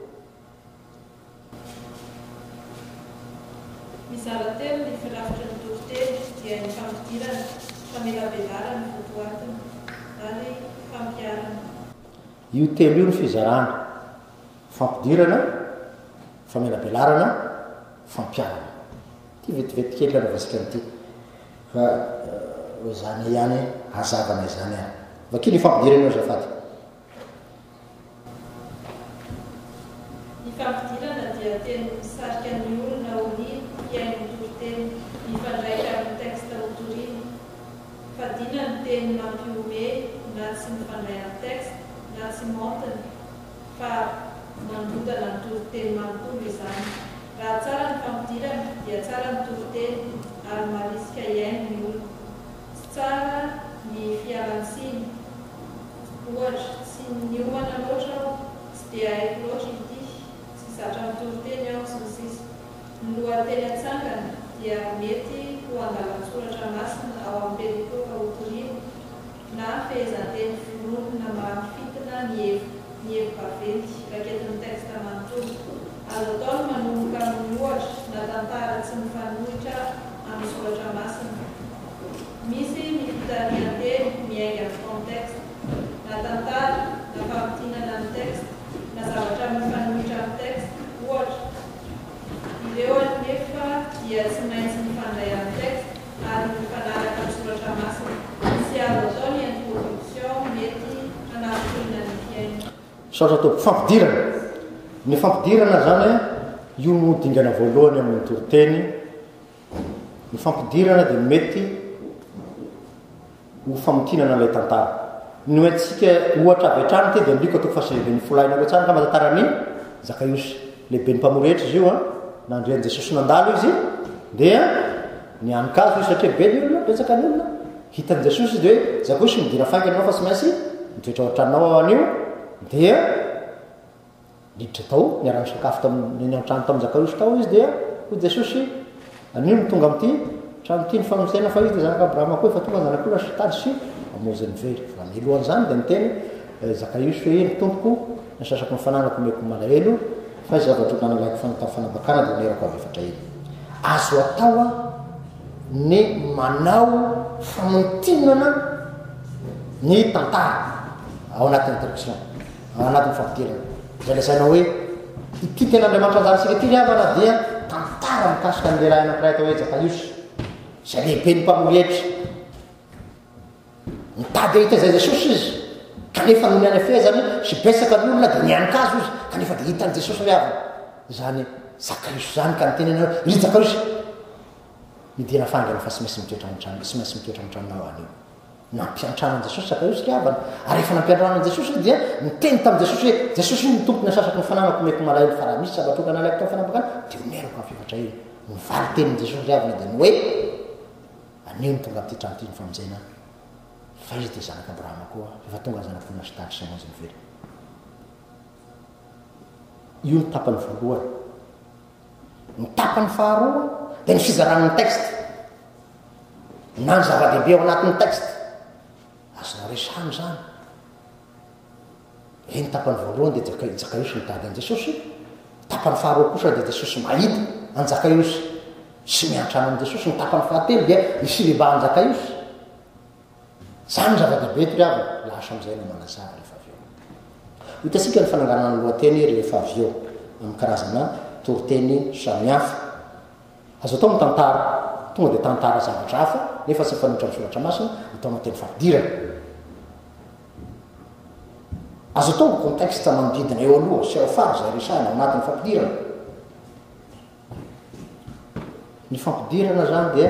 mizara telo ny firafitra ny toriteny dia ny fampidirana, famelabelarana ny votoatiny ary fampiarana. io telo io ny fizarana: fampidirana, famelabelarana, fampiarana. Ty vetivety kely anovasika n'ity fa zany ihany hazavana izany ihany. Vakiny fampidirana io zafaty. Ny fampidirana dia teny misarika ny olona oliny hiaino ny toriteny mifandraika amin'ny texte hotoriany. Fadina ny teny mampiome na tsy mifandray amin'ny texte na tsy montiny fa mandrodana ny toriteny manontolo izany. Raha tsara ny fampidirana dia tsara ny toriteny ary marisika hiaino ny olona. Tsy tsara ny fialan-tsiny, ohatra tsy niomana loatra aho, tsy dia haiko loatra ity, tsy zatra ny toriteny aho sy ny sisa. Ny lohateny atsangana dia mety ho andalan-tsoratra masina ao amin'ny perikôpa hotoriana na fehezan-teny finoana na mahafitina ny hevi-baventy raketin'ny texte manontolo. Azo atao ny manomboka amin'ny ohatra na tantara tsy mifanohitra amin'ny soratra masina. Misy ny fitarian-teny miainga amin'ny contexte, na tantara na fampitinana amin'ny texte na zavatra mifanohitra amin'ny texte. Ohatra, ireo anefa dia tsy maintsy mifandray amin'ny texte ary mifanaraka amin'ny soratra masina. Sy azo atao ny introduction mety hanafina ny fiaina. Soratra topo fampidirana. Ny fampidirana zany io no dingana voalohany amin'ny toriteny. Ny fampidirana dia mety ho famotinana ilay tantara. Ny hoentsika ohatra avy hatrany ty dia mliko atoko fahasahiben'ny folaina loa tsara ka matantarany Zakaiosy lehibe ny mpamorehetra izy io na andrian'i Jesosy nandalo izy dia ny anikazo izy satria be ny olona betsaka ny olona hitan'i Jesosy dia hoe Zakaiosy midira faingana anao fa tsy maintsy mitoetra ao an-tranonao ao anio dia liditra tao niarany sakafo tamin'ny an-trano tamin'ny Zakaiosy tao izy dia hoy Jesosy anio no tonga amin'ity trano ity ny fanosena fa izy dia zanaka Abrahama koa efa tonga zanak'olona tady sy amozany very. Fa milohan'izany dia miteny Zakaiosy hoe ny tompoko ny sasako ny fananako omeko malahelo fa zavatra nanalaiko fanatao fanabakana dia nerako avy efatra iny. Azo atao ny manao famontinana ny tantara ao anatin'ny introduction ao anatin'ny fampidirana zay lazainao hoe ity ten'andriamanitra anjarasika ty riavana dia tantara mikasika ny lehilahy anankiray atao hoe Zakaios zay lehibe ny mpamory mitady hita zay Jesosy izy kanefa no miany fehezany sy besaka ny olona dia niankazo izy kanefa dia hitany Jesosy riavana zany Zakaios zany ka ny tenenao ry Zakaios midina fangana fa sy maintsy mitoetra mitrano sy maintsy mitoetra mitranonao anio nampiantranan Jesosy Zakaios riavana ary efa nampiantranan Jesosy dia miteny tamin'ny Jesosy hoe Jesosy ny tompony asasaky ny fananako meko malay ny faramisy sabatrokana alaiko tao fanapakana dia omerako afefatra iny mivaly tenin'ny Jesosy riavana dia ny hoe anio ny tonga amin'ity trano ity ny famonjena fa izy dia zanaka Abrahama koa efa tonga ny zanak'olona sy tady sy amonjy mivery io ny tapany voalohany ny tapany faharoa dia ny fizaran'ny texte na ny zava-dehibe ao anatin'ny texte azonao resahany zany e ny tapany voalohany dia Zakaios mitady an Jesosy tapany faharoa kosa dia Jesosy mahita an Zakaios sy miantrano an Jesosy ny tapany fahatelo dia ny filebahan Zakaios zany ny zava-dehibe ty riavana lasa am'izay no manazava rehefa avy eo hitasika ny fananganana lohateny rehefa avy eo amin'ny karazana toriteny samihafa azo atao mitantara tonga dia tantara zavatra hafa nefa tsy fanotra amin'ny soratra masina ataonao teny fampidirana azo atao ny contexte manodidina eo aloha sy ao fary zay resahina ao anatin'ny fampidirana ny fampidirana zany dia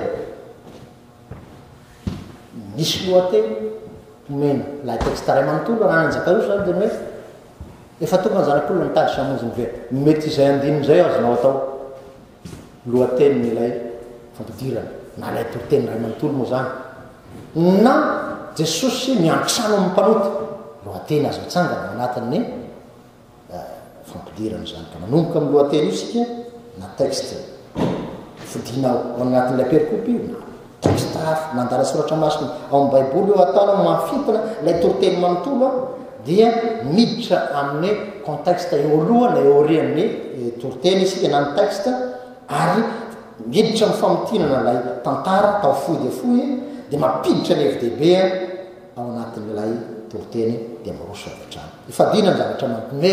misy lohateny omena lahy texte ray manontolo ananany Zakaios zany dia hoe efa tonga ny zanak'olona mitady sy hamonjy mivery mety izay andinin'izay azonao atao lohateny ilay fampidirana na lay toriteny ray manontolo moa zany na Jesosy miantrano amin'ny mpanota lohateny azo mitsangana anatin'ny fampidirana zany ka manomboka amin'ny lohateny io sika na texte fidinao ao anatin'ilay perikopy io na texte hafa nandara soratra masina ao amin'ny baiboly eo ataonao mafitana ilay toriteny manontolo dia miditra amin'ny contexte eo aloha na eo orian'ny toriteny isika na ny texte ary miditra amin'ny famotinana ilay tantara tao fohy dia fohy dia mampiditra ny hevi-dehibe ao anatin'ilay toriteny dia miroso avatrano ifadina ny zavatra mampime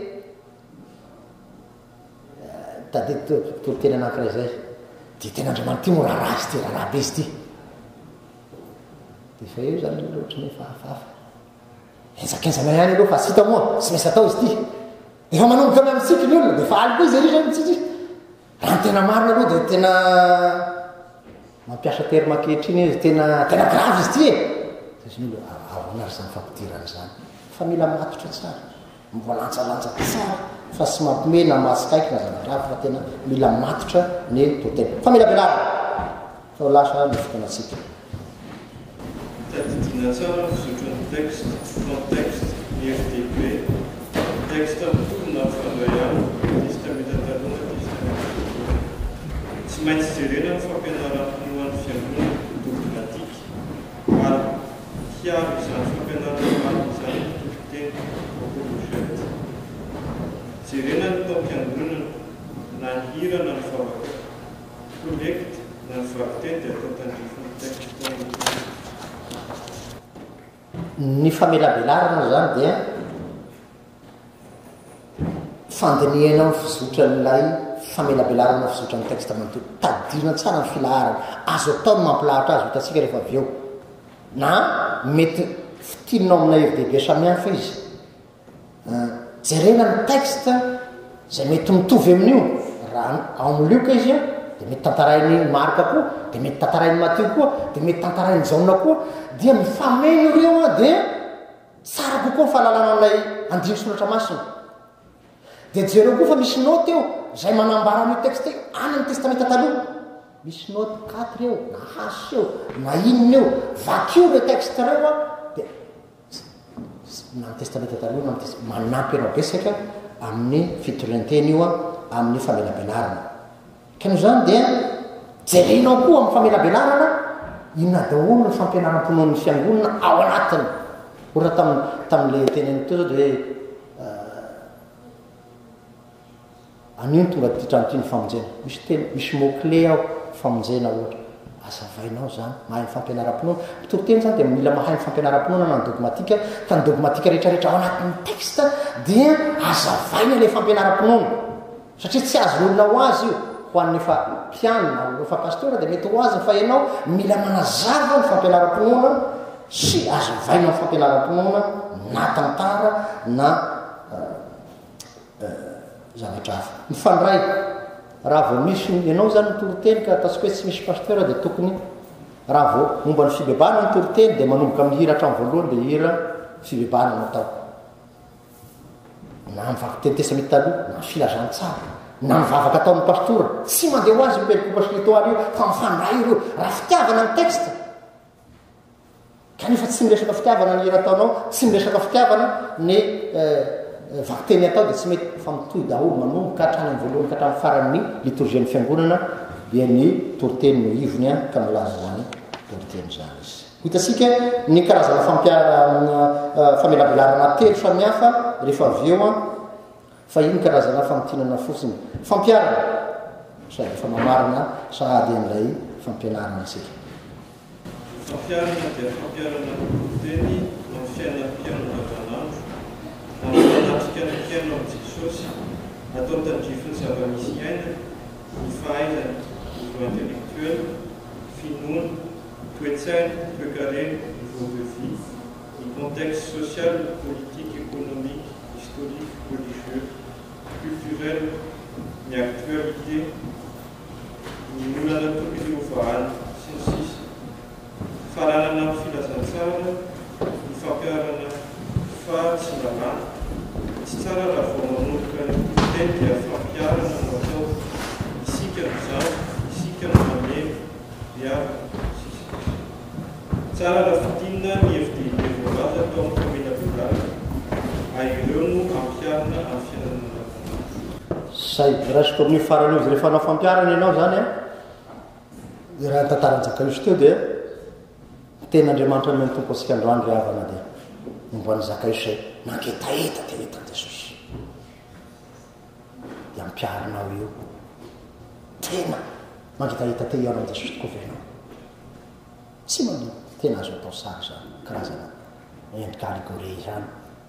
tady toriteny anankiray zay dia tena andriamanitra ty moraraha izy ty raharaha be izy ty dia fa eo zany loatra ny fahafahafa enzakezana ihany aloha fa sita moa sy maintsy atao izy ty efa manomboka amy amitsika ny olona dia fa aly koa izy ry amitsika raha ny tena marina aloha dia tena mampiasa terme ankehitriny izy tena grave izy ty izy ny olo ahoana ry zany fampidirana zany fa mila matotra tsara mboalantsalanja tsara fa sy mampimena masikaiky na zanadrava fa tena mila matotra ny toriteny fa mila belarina fa ho lasa mifokanatsika tadidina tsara mizotrany texte contexte FDP texte mitolona fandray any testamenta taloha testamenta tsy maintsy jerena ny fampianaram-pinoan'ny fiangonana dogmatique ary hiaro izany fampianaram-pano izany toriteny apologète jerena ny tao-piangonana na hirana ny favaka collecte na ny vakiteny dia atao tandrifony texte ny famelabelarana zany dia fandinianao fizotran'ilay famelabelarana fizotran'ny texte manontolo tadirina tsara ny filaharana azo atao ny mampilahatra azy hitatsika rehefa avy eo na mety fitinonao amina hevi-dehibe samihafa izy jerena ny texte zay mety mitovy amin'io raha ao amin'ny lioka izy dia mety tantarain'ny marka koa dia mety tantarain'ny Matio koa dia mety tantarain'ny Jaona koa dia mifameno ireo dia tsara kokoa ny fahalalana an'ilay andiny soratra masina dia jereo koa fa misy note eo zay manambara an'io texte io any amin'ny testamenta taloha misy note 4 eo na hasy eo na inona eo vakio re texte reo dia na amin'ny testamenta taloha manampy anao besaka amin'ny fitorenteny io amin'ny famelabelarana ka no zany dia jerenao koa amin'ny famelabelarana inona daholo ny fampianaram-ponoan'ny fiangonana ao anatiny ohatra tamin'le teneny teo zao dia hoe anio ny tonga ty trano ty ny famonjena misy mot-clé ao famonjena ohatra azavainao zany mahay fampianaram-pinoana mitoriteny zany dia mila mahay fampianaram-pinoana na ny dogmatika ka ny dogmatika rehetrarehetra ao anatin'ny texte dia azavaina ilay fampianaram-pinoana satria tsy azo olona ho azy io ho an'ny efa mpianina efa pastora dia mety ho azy fa ianao mila manazava ny fampianaram-pinoana sy azavaina ny fampianaram-pinoana na tantara na zavatra hafa mifandray raha vao misy ianao zany nytoriteny ka ataontsika hoe tsy misy pasteur dia tokony raha vao momba ny fibebahana ny toriteny dia manomboka amin'ny hira hatramin'ny voalohany dia hira fibebahana no atao na mivavaka tenitesa mety taloha na filazantsara na mivavaka ataon'ny pastora tsy mandeha ho azy mipelikopa spiritualy io fa mifandray ireo raha fitiavana ny texte kanefa tsy miresaka fitiavana ny hira ataonao tsy miresaka fitiavana ny vakiteny atao dia tsy mety fa mitohy daholo manomboka hatrany voalohany ka hatramin'ny faran'ny liturgian'ny fiangonana dia ny toriteny no ivony a ka milaza zany toriteny zany izy hitasika ny karazana famelabelarana telo samihafa rehefa avy eo a fa iny karazana famitinana fotsiny fampiarana sady efa mamarina sahady an'ilay fampianarana isika fampiarana dia fampiarana toriteny na fiainam-piainana andavanandro natrika ny fiainana amin'ny Jesosy atao tandrifiny zava-misy aina ny fahaizana niveau intellectuel finoana toe-tsaina toe-karena niveau de vie ny contexte social politique économique historique religieux culturel ny actualité ny olana tokony hovahana sy ny sisa faranana amin'ny filazantsara ny fampiarana fa tsy nalana tsy tsara raha vao manomboka ny toriteny dia fampiarana no atao isika no zany isika no mameno miaraka sisa tsara raha fitinina ny FDP voalaza atao amin'ny famelabelarana ireo no ampiarana amin'ny fiainana say rasiko amin'ny farany izy rehefa anao fampiarana ianao zany a dia raha tantaranjaka izy teo dia tena Andriamanitra no tompo antsika androany ry havana dia momban'ny zaka izy say nanketaeta dia etan Jesosy dia ampiarinao io tena manketaeta te ianao Jesosy tokoa venao tsy manino tena azo atao sary zany karazana endrika allegori zany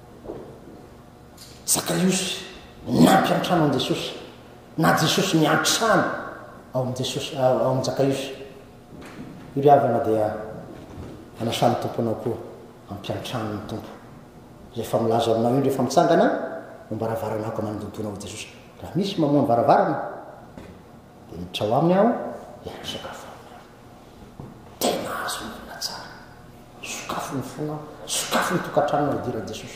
Zakaiosy nampy an-trano an Jesosy na Jesosy miantrano ao amin'ny Jesosy ao amin'ny Zakaiosy io ry havana dia anasany tomponao koa ampiantrano ny tompo rehefa milaza aminao io rehefa mitsangana mambaravarana ako manododonao Jesosy raha misy mamono varavarana dia hiditra ao aminy aho dia sakafo aminy tena azo milona tsara sokafo ny fonao sokafo ny tokantranonao idiran'i Jesosy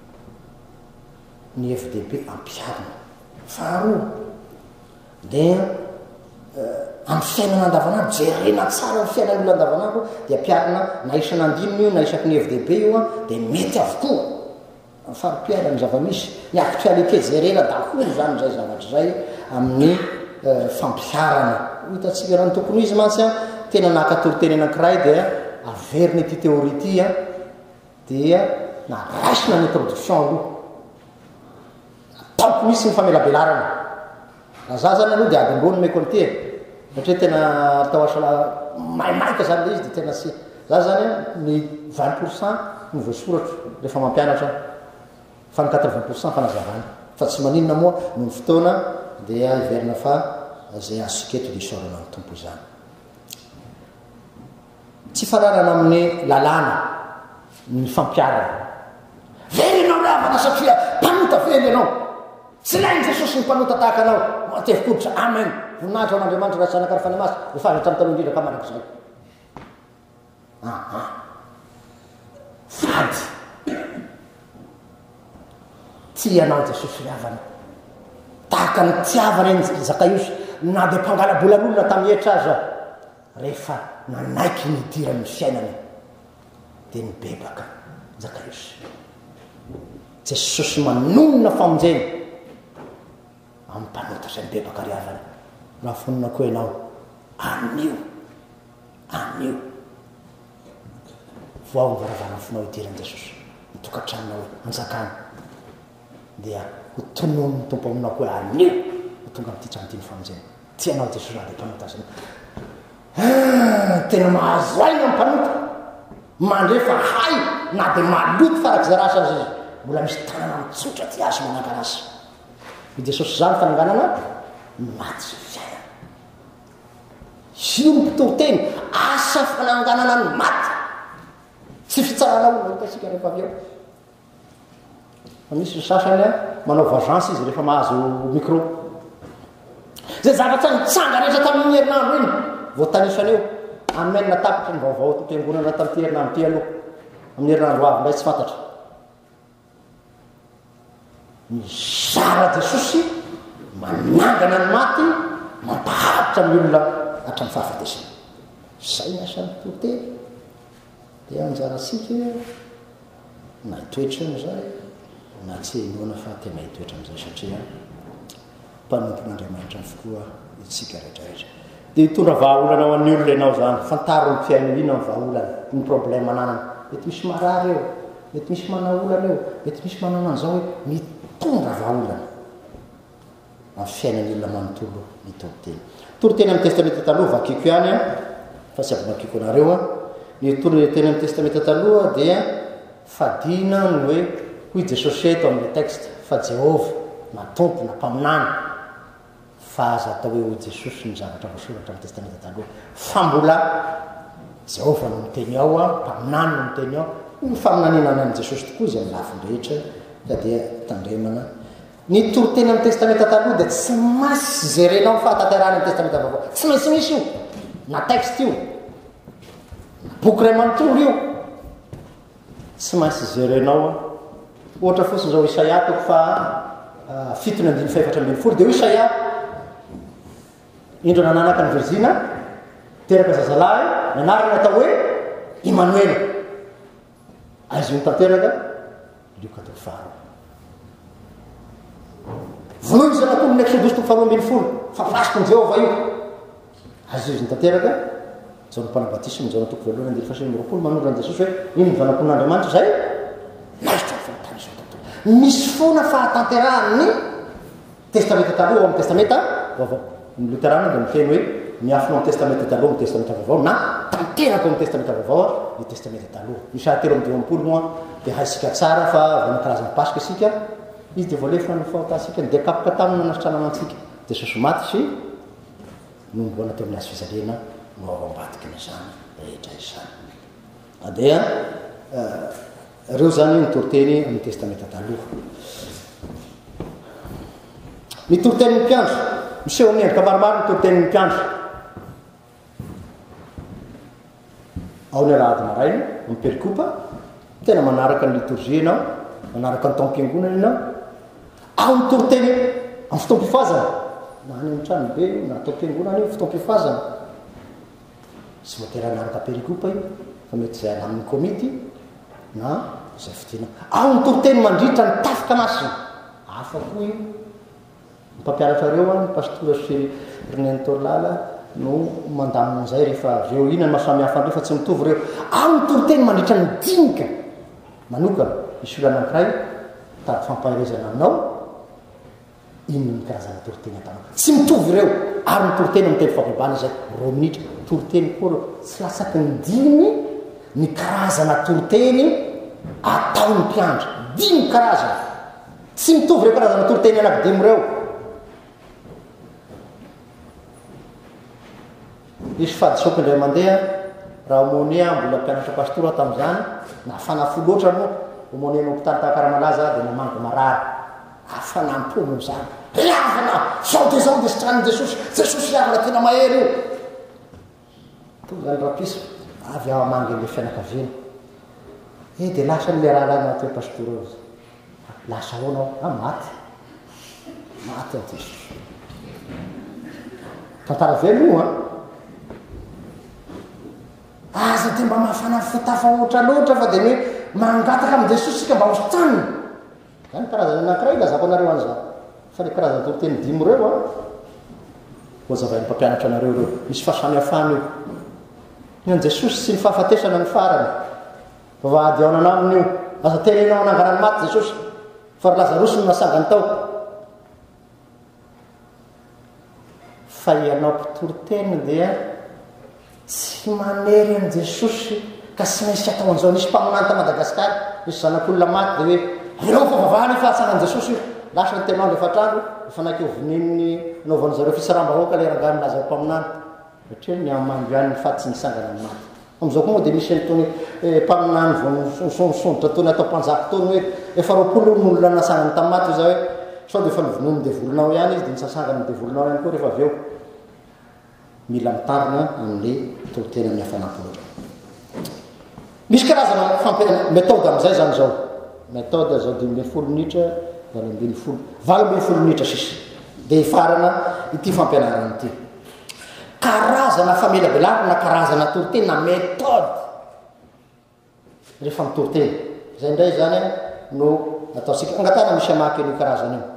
ny FDP ampiarina faharoa dia amin'ny fiainana andavanandro jerena tsara ny fiainan'olona andavanandro dia ampiarina na isan'andininy io na isaky ny FDP io a dia mety avokoa farom-piaina ny zava-misy ny actualité jerena daholo zany zay zavatra zay amin'ny fampiarana hitatsika raha ny tokony izy mantsy a tena nahakatoriteny anankiray dia averina ity théorie ity a dia naraisina ny introduction aloha ataoko misy ny famelabelarana raha za zany aloha dia ady ambony meko an'ity satria tena atao asa maimaika zany le izy dia tena sy za zany ny 20% no voasoratra rehefa mampianatra fa ny 80% fanazavana fa tsy maninona moa no ny fotoana dia iverina fa zay asiketo dia isorana ny tompo izany tsy fararana amin'ny lalàna ny fampiarana very ianao ravana satria mpanota very ianao tsy lainy Jesosy ny mpanota tahaka anao matevi-koditra amen voninahitra an'Andriamanitra raha sanakary fanamasy rehefa avy hatramin'ny taloha indrindra ka manako zay fady tia anao Jesosy ravana tahaka ny tiavana iny Zakaiosy na dia mpangalabolan'olona tamin'ny etra azy aho rehefa nanaiky ny idiran'ny fiainany dia nibebaka Zakaiosy Jesosy manonona famonjeny amin'ny mpanota zay nibebaka ry havana raha fonina koa ianao anio voao ny varavana fonao idiran'i Jesosy mitokantranonao anjakana dia ho tonono ny tompo aminao koa anio ho tonga amin'ity tramotiny famonjena tianao Jesosy raha dia mpanota zany tena mahazo aina ny mpanota mandrefa hay na dia maloto farak' zarasa azy izy mbola misy tanana mitsotra ty azy manaka azy i Jesosy zany fananganana maty sy fiainana io mpitoroteny asa fananganana ny maty tsy fitsarana olona hitasika rehefa avy eo fa misy sasany manao vageance izy rehefa mahazo micro zay zavatra nitsanga rehetra tamin'ny herinandro iny voatanisana eo amenina tapitra ny vaovao tompiangonana tamin'ity herinandro ty aloha amin'ny herinandro avy ndray tsy fantatra mizara Jesosy manangana ny maty mampaharitra amin'ny olona hatramin'ny fahafatesana zay nasan'ny toroteny dia anjarasika na hitoetra n'izay na tsy inoana fa tena hitoetra amin'izay satria mpanompon'Andriamanitra ny fokoa itsika rehetrarehetra dia hitondra vahaolana ho an'ny olona ianao zany fantaro ny fiainana ino ny vahaolana ny problème ananany mety misy marary eo mety misy manaolana eo mety misy manana an'izao hoe mitondra vahaolana amin'ny fiainan'ny olona manontolo ny toroteny toroteny amin'ny testamenta taloha vakiko ihany fa tsy avy makiko anareo ny toroteny amin'ny testamenta taloha dia fadina ny hoe hoy Jesosy eto amin'ny texte fa Jehova na tompo na mpaminany fa aza atao hoe hoy Jesosy ny zavatra voasoratra amin'ny testamenta taloha fa mbola Jehova no miteny ao mpaminany no miteny ao ny faminanina ny Jesosy tokoa izy amin'ny lafiny rehetra ka dia tandremana ny toroteny amin'ny testamenta taloha dia tsy maintsy zerenao fahatanterana amin'ny testamenta vaovao tsy maintsy misy io na texte io na boky ray manontolo io tsy maintsy zerenao ohatra fotsiny zao Isaia toko fa 7:4 dia ho Isaia indro nananaka ny Virzina teraka zazalahy nanarana atao hoe Emmanuel azy io tanteraka lioka toko faharoa vonohy izy anatolo ny Exodus toko 4:20 fa fasiko ny Jehova io azy izy tanteraka zao mpanabatiso mizao toko 2:20 manoro an Jesosy hoe ino ny vanakon'Andriamanitra zay naisitra fantany zao tontolo misy foana fahatanterahany testamenta taloha amin'ny testamenta vaovao ny luterana dia miteny hoe miafina amin'ny testamenta taloha amin'ny testamenta vaovao na tanteraka amin'ny testamenta vaovao ny testamenta taloha misy ahatelo amin'ny 20 moa dia haisika tsara fa vanakarazan'ny pasika isika izy dia voalefina ny fahotasika ny dekapaka taminy nasitrana antsika Jesosy maty sy nomboana teo amin'ny azo fizalena no ao ambadiky ny zany rehetra izany dia ireo zany ny toroteny amin'ny testamenta taloha ny toroteny ny mpiandro miseho amin'ny endrika maromaro ny toroteny ny mpiandro ao ny alahady maraina amin'ny perikopa tena manaraka ny liturgie ianao manaraka ny taom-piangonana ianao ao ny toroteny amin'ny fotoam-pifazana na any amin'ny trano be na taom-piangonana io fotoam-pifazana sy voatera anaraka perikopa io fa mety zay anamin'ny komity na zay fitina ao ny toroteny mandritra ny tafika masina hafa koa io mpampianatra reo ny pastora sy Renentorlala no mandamin'izay rehefa reo ina ny mahasamihafa andreo fa tsy mitovy reo ao ny toroteny mandritra ny dinika manokana misy olana anankiray tady fampaherezana aminao inony ny karazana toroteny atanao tsy mitovy reo ary ny toroteny amin'ny teny fampibana zay ro minitra toroteny koa reo tsy lasaky ny dimy ny karazana toroteny ataony mpiandra dimy karazana tsy mitovy reo karazana toroteny anaky dimy reo isy fadisoko indray mandeha raha omonia mbola mpianatra pastora tamin'izany na fanafo loatra moa omonenao mpitany tahakaramalaza dia namango marary afanampono zany riavana zao dia sitranin Jesosy Jesosy riavana tena mahery io tonga ny rapiso avy ao amangy le fianakaviana dia lasa nyle raha lany anaty hoe pastora izy lasa aonao maty maty ao Jesosy tantara velo io aza dia mba mahafana fitafa ohatra loatra fa dia hoe mangataka amin'ny Jesosy sika mba hositraniny zany karazana anankiray lazako anareo an'izany fa le karazana toroteny dimy reo voazavain'ny mpampianatra anareo reo misy fahasamihafana io ny an Jesosy sy ny fahafatesana ny farany vavahady ao nanao amin'io aza tenenao ananganany maty Jesosy fa ry Lazarosy no nasangany tao fa ianao mpitoroteny dia tsy manery an' jesosy ka tsy maintsy ataon'izao nisy mpaminany ta madagasikara misy zanak'olona maty de hoe anao favavahany fahatsanan jesosy io lasa ny tenao lefatrandro efa naky ovinin'ny anaovan'ny zareo fisaramba-hoaka le rangany laza mpaminany satria ny amandro ihany ny faty tsy nisangana ny maty am'izao koa moa de misy nytony mpaminany vonisondrotra tony atao mpanjako tony hoe efa roapolo n'olona nasangany tamin'ny maty io za hoe sao de efa novonoa ny devolinao ihany izy de nisasangany ny devolinao ihany koa rehefa avy eo mila mitarina amin'ny tolotena amin'ny hafanam-polotra misy karazana méthode am'izay zany zao méthode zao 12 minitra valo minitra sisy de ifarana ity fampianarana ity karazana famelabelarina na karazana toroteny na méthode rehefa mitoroteny zay indray zany no ataosika angatana misy amaky an'io karazana io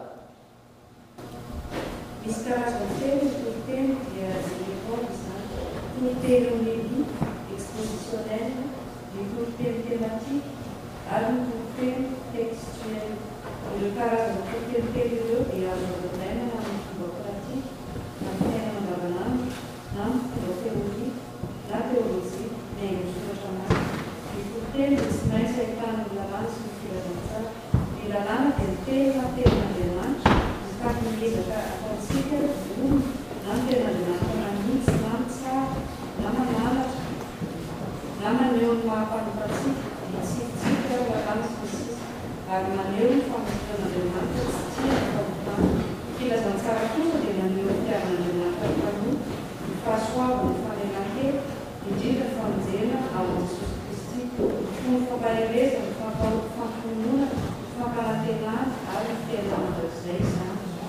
misy karazana teny toroteny dia méthode zany toroteny homélie expositionnelle ny toroteny thématique ary ny toroteny textuel ireo karazana toroteny teny ireo dia azo avainaina amin'ny fomba pratique na fiainana andavanandro na amin'ny fomba teoria na teolojia na eny soratra maro ny toroteny dia tsy maintsy ahitana ny lalàna sy ny filazantsara ny lalàna dia ny tena tenan'andriamanitra zakaky miezaka ataontsika vono na ny tenan'andriamanitra manitsy na ny tsara na mananatra na maneho ny mahampanompatsika ny tsitsika lalàna sy ny sisa ary maneho ny famotonan'andriamanitra tsy tia ny famotonana filazantsara kosa dia maneho ny tiavan'andriamanitra tanoa ny fahasoavana ny fanelan-kely indrindra ny famonjena ao Jesosy Kristy ny fampahereza ny famponona ny fampanantenana ary ny tena mandrakizay izany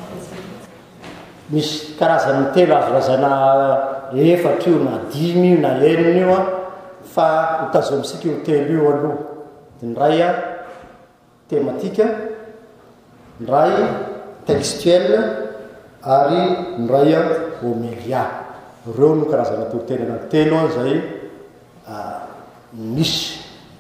misy karazany telo azo lazana efatra io na 5 io na 9 io a fa hotazomitsika io telo io aloha de ny ray a thématique ny ray textuel ary ny ray a homélia reo no karazana toroteny anankitelo a zay misy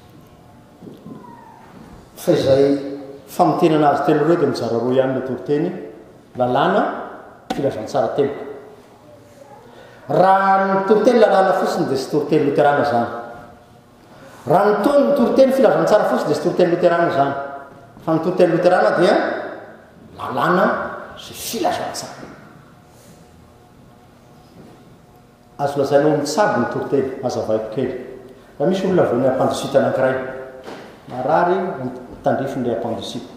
fa izay famotenana azy telo reo de mizara roa ihany le toroteny lalàna filazantsara telo raha ny toroteny lalàna fotsiny de sy toroteny loterana zany raha ny toroteny filazantsara fotsiny de sy toroteny loterana zany fa ny toroteny loterana dia lalàna sy filazantsara azo lazainao mitsabo ny toroteny azavaiko kely raha misy olona avy ny ampandosita anankiray marary tandrifiny le ampandosita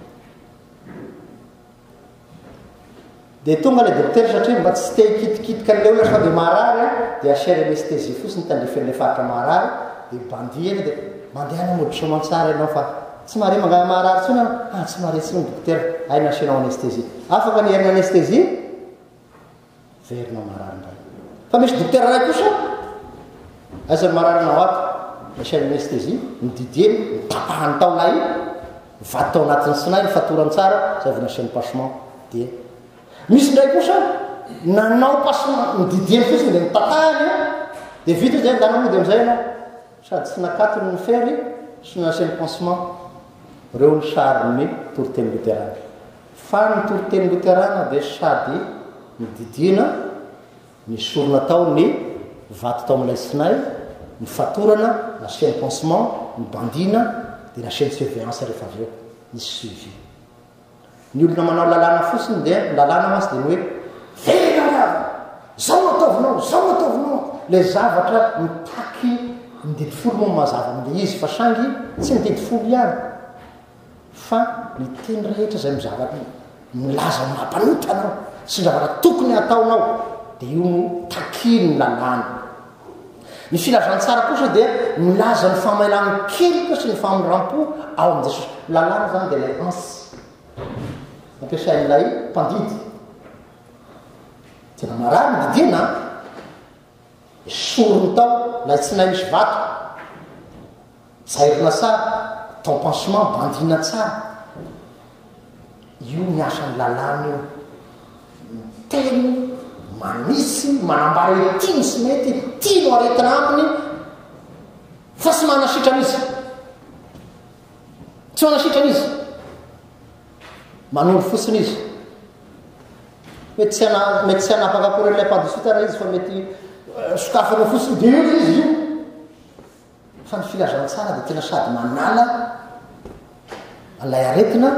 de tonga le docteur satria mba tsy te hikitikitika an'le olona sao de marary de asiany anesthésie fotsiny tandrifin'le faritra marary de bandiany de mandehana modrosomantsara ianao fa tsy mare mangana marary tsony tsy mare tsony docteur ay nasianao anesthésie afaka ny herina anesthésie verinao marary ndray fa misy docteur ray kosa azany mararinao ato asiany anesthésie mididiny mitapahany taonay vaty tao anatin'ny sinay fatorany tsara zay vy nasiany passement de misy ndray kosa nanao passement mididiny fotsiny de mitapahany de vita zay ndanamody am'izay anao sady tsy nakatony ny fery sy nasiany pansement reo ny sariny toroteny luterana fa ny toroteny luterana de sady mididina ny sorona tao ny vaty tao amin'ilay sinay ny fatorana nasiany pansement ny bandina de nasiany surveillance rehefa avy eo nisy suivi ny olona manao lalàna fotsiny de lalàna masy de ny hoe veryava zao ataovinao le zavatra mitaky ny didifolo moa mazava am'le izy fa sangy tsy ny didifolo ihany fa ny teny rehetra zay mizavatra milaza mampanotanao sy zavatra tokony ataonao de io no takiny lalàna ny filazantsara kosa dia milaza ny famailany kelika sy ny faminrampo ao am' Jesosy lalàna zany de lay ansy ampiasain'ilay mpandidy tena marary mididina sorony tao lay tsy nay misy vato zairina tsara tao pansement bandina tsara io miasan'ny lalàna io teny manisy manambara hoe tiany sy mety tiano aretina aminy fa sy manasitranizy tsy manasitranizy manolo fotsiny izy mety tsy anapaka akory lay mpandositana izy fa mety sokafanao fotsiny dia eo izy io fa ny filazantsara dia tena sady manala alay aretina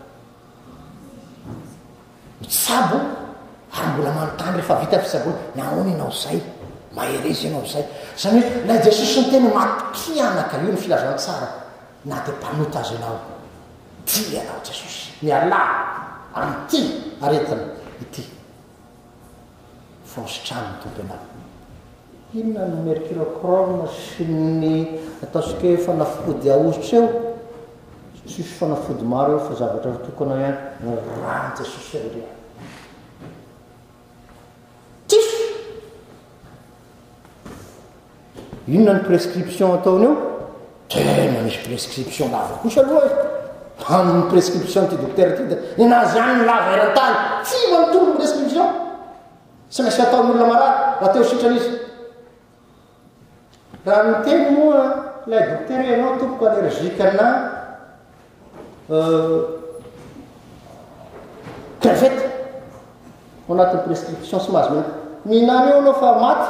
mitsabo ary mbola manontany rehefa vita fisabona nahoana ianao zay maherezy ianao zay zany hoe la jesosy ny tena matianaka io ny filazantsara na dia mpanota azy ianao ty ianao jesosy miala am'ty aretina ity fositrano tompo anao inona ny mercurochrome sy ny ataosika hoe fanafody ahositra eo tsisy fanafody maro eo fa zavatra tokana ihany rano jesosy area tsisy inona ny prescription ataony eo tena misy prescription lava kosa aloha e amin'ny prescription ty docteur ty da inazy ihany ny lava eran-tany tsy manontolo ny prescription tsy maintsy ataon'olona marary raha teo sitran'izy raha miteny moa ilay docteur ianao tompoko allergique na crevette ao anatin'ny prescription sy mahazo mihinany eo anao fa maty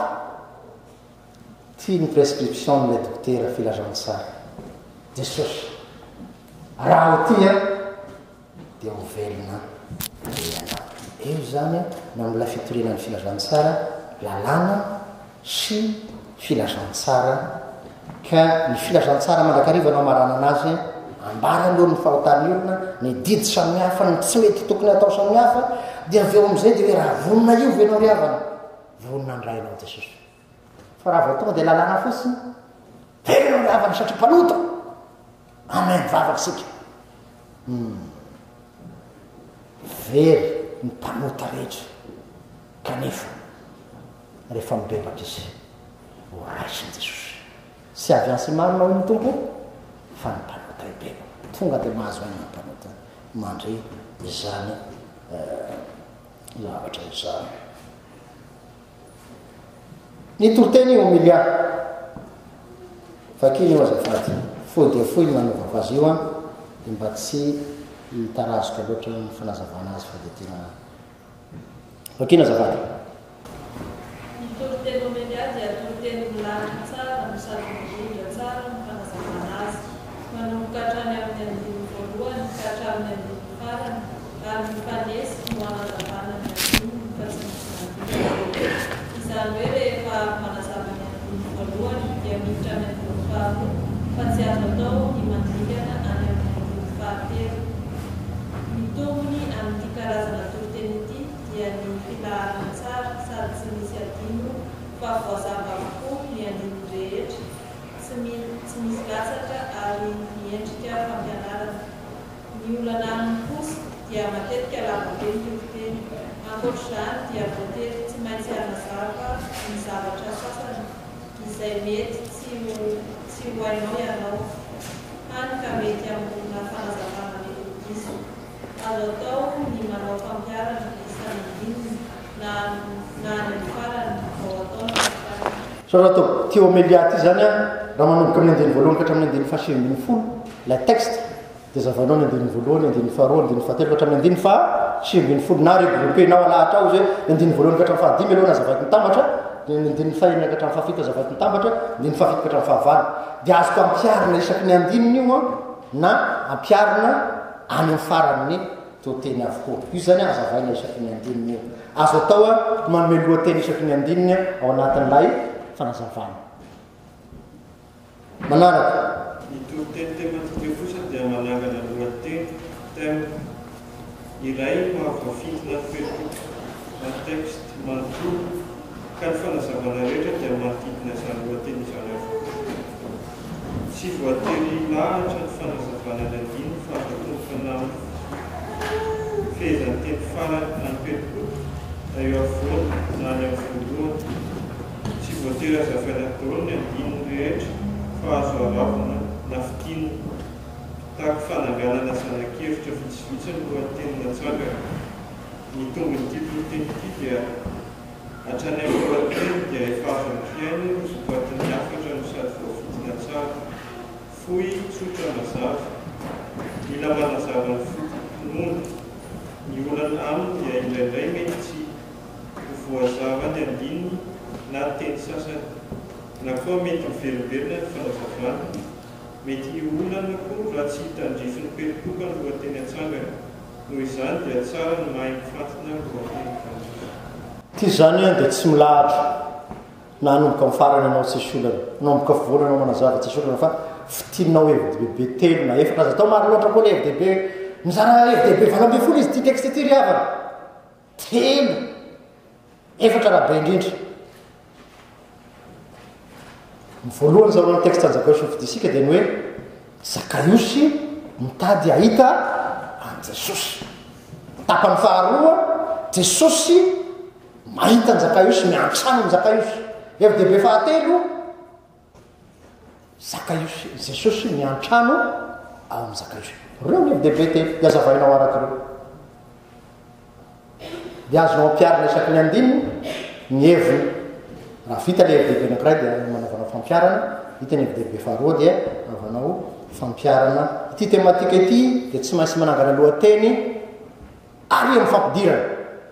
ty ny prescription n'ilay docteur filazantsara jesosy raha ho tya dia hovelona ianao eo zany no am'la fitorenan'ny filazantsara lalàna sy filazantsara ka ny filazantsara mandrakarivanao marana anazy ambara aloha ny fahotany olona ny didy samihafa ny tsy mety tokony atao samihafa dia avy eo am'izay dia hoe raha vonona io venao ry havana vonona ny rainao jesosy fa raha vao tonga dia lalàna fotsiny venao ry havana satria mpanota amen vavaksika very ny mpanota rehetra kanefa rehefa mibebaka izy ho raisiny jesosy sy avy ansy marinao ny tompo fa ny mpanota ibeba tonga dia mahazo ainy ny mpanota mandray izany zavatra izany ny toroteny homilia fakiny io azafady foy dia foy ny nanaovako azy io a dia mba tsy hitarazika loatra ny fanazavana azy fa dia tena fakiny azafady ny toroteny homilia dia toroteny milanitra tsara misady midindra tsara ny fanazavana azy manomboka hatrany amin'ny andiny voalohany ka hatramin'ny andiny farany ary mifanesy no hanazavana ny andiny fa tsy misy izany hoe rehefa manazava ny andiny voalohany dia miditra ny andiny faharoa fa tsy azo atao ny mandingana any amin'ny andiny fahatelo mitombony amin'ity karazana toroteny ity dia ny filaharana tsara sady tsy misy adino fa voazava avokoa ny andiny rehetra tsy misy lasatra ary miendrika fampianarana ny olana aminy kosa dia matetika lavabe ny toroteny ankoatr'izany dia voatery tsy maintsy hanazava ny zavatra sasany izay mety tsy ho hainao ianao hany ka mety amina fanazavana mety diso azo atao ny manao fampiarana isany dininy na any farany ao ataona sorato ty homilia ty zany a raha manomboka amin'ny andiny voalohany ka hatramin'ny andiny fahasivy folo la texte dia zavanao ny andiny voalohany andiny faharoa andiny fahatelo ka hatramin'ny andiny fahasivy folo na regroupenao alahatra ao zay andiny voalohany ka hatramin'ny fahadimy aloha na zavaky mitambatra dia andiny fahenina ka hatramin'ny fahafito zavaky mitambatra andiny fahafito ka hatramin'ny fahavalo dia azoko ampiarina isaky ny andininy io a na ampiarina any amin'ny faran'ny toteny avokoa io zany azavaina isaky ny andininy io azo atao a manome lohateny isaky ny andininy ao anatin'ilay fanazavana manaraka ny toroteny tematike kosa dia manangana lohateny tena iray mahavoafintona feto na texte manontolo ka ny fanazavana rehetra dia manodidina izany lohateny izany avokoa tsy voatery lahatra ny fanazavana ny andiny fa afatonfana fehezany teny farany anypetroko na eo afovoany na any amin'ny voalohany tsy voatery azavaina daholo ny andiny rehetra fa azo aravina na fitinina tahaka fananganana zanak'hevitra vitsivitsy ny lohateny natsangana ny tombonyity toroteny ity dia hatrany amin'ny lohateny dia efa azo ampiainy no sokatin'ny afatra no sady voafitina tsara foy tsotra mazava mila manazava ny fotonono ny olana aminy dia indraindray mety tsy ho voazava ny andininy na teny sasany na koa mety miverimberina ny fanavavana mety hiolana koa raha tsy hitandrify ny pelopoka ny lohateny atsangana noho izany dia tsara ny mahay mifantina ny lohateny fanjona ty zany a dia tsy milahatra nanomboka mifarany anao tsisy olana nanomboka fivolana anao manazava tsisy olana fa fitinao hevi-dehibe telo na efatra aza atao maro loatra koa le hevi-dehibe mizara hevi-dehibe valambe folo izy ty texte ty ry havana telo efatra raha be indrindra voalohany zao ny texte anjakaiosy fidisika dia ny hoe zakaiosy mitady ahita an jesosy tapany faharoa jesosy mahita ny zakaiosy miantrano ny zakaiosy hevi-dehibe fahatelo zakaiosy jesosy miantrano ao amin'ny zakaiosy reo ny hevi-dehibe telo dia azavainao araka reo dia azonao ampiarina isaky ny andininy ny heviny raha vita le hevi-dehibe anankiray dia manaovanao fampiarana hita ny hevi-dehibe faharoa dia anaovanao fampiarana ity tematika ity dia tsy maintsy manangana lohateny ary amin'ny fampidirana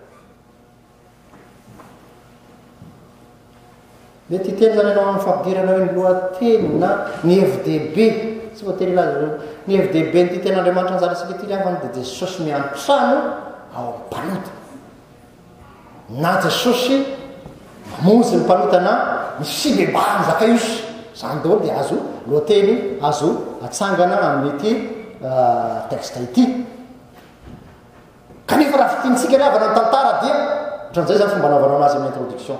mety teny zany anao amin'ny fampidirana hoe ny lohateny na ny hevi-dehibe tsy voatery ilaza ny hevi-dehibe nyty ten'andriamanitra anjarasika ty ravany dia jesosy miantrano ao amin'ny mpanota na jesosy mamonjy ny mpanota na misy bebany zakaiosy zany daholo dia azo lohateny azo atsangana amin'ity texte ity kanefa raha fitiantsika ry havana ny tantara dia ohatran'izay zany fomba anaovanao anazy amin'ny introduction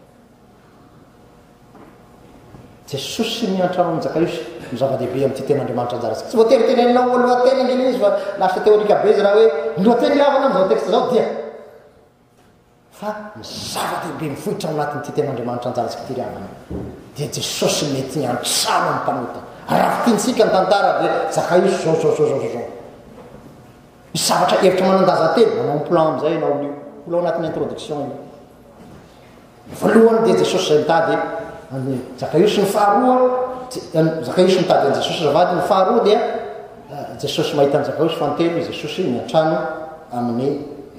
jesosy miantrano amin'ny zakaiosy ny zava-dehibe amin'ity ten'andriamanitra anjaratsika tsy voatery teneninao lohateny indrindra izy fa lasa teorika be izy raha hoe ny lohateny ry havana amin'izao texte zao dia fa ny zava-dehibe mivohitra anatin'ity ten'andriamanitra anjaratsika ty ry havana dia jesosy mety antrano amin'ny mpanota raha fitiantsika ny tantara dia zakaiosy zao misy zavatra hevitra manandaza telo manao plan am'izay anao io olao anatin'ny introduction io voalohany dia jesosy zay mitady ny zakaiosy ny faharoa zakaiosy mitady an jesosy zavady ny faharoa dia jesosy mahita ny zakaiosy fantelo jesosy miantrano amin'ny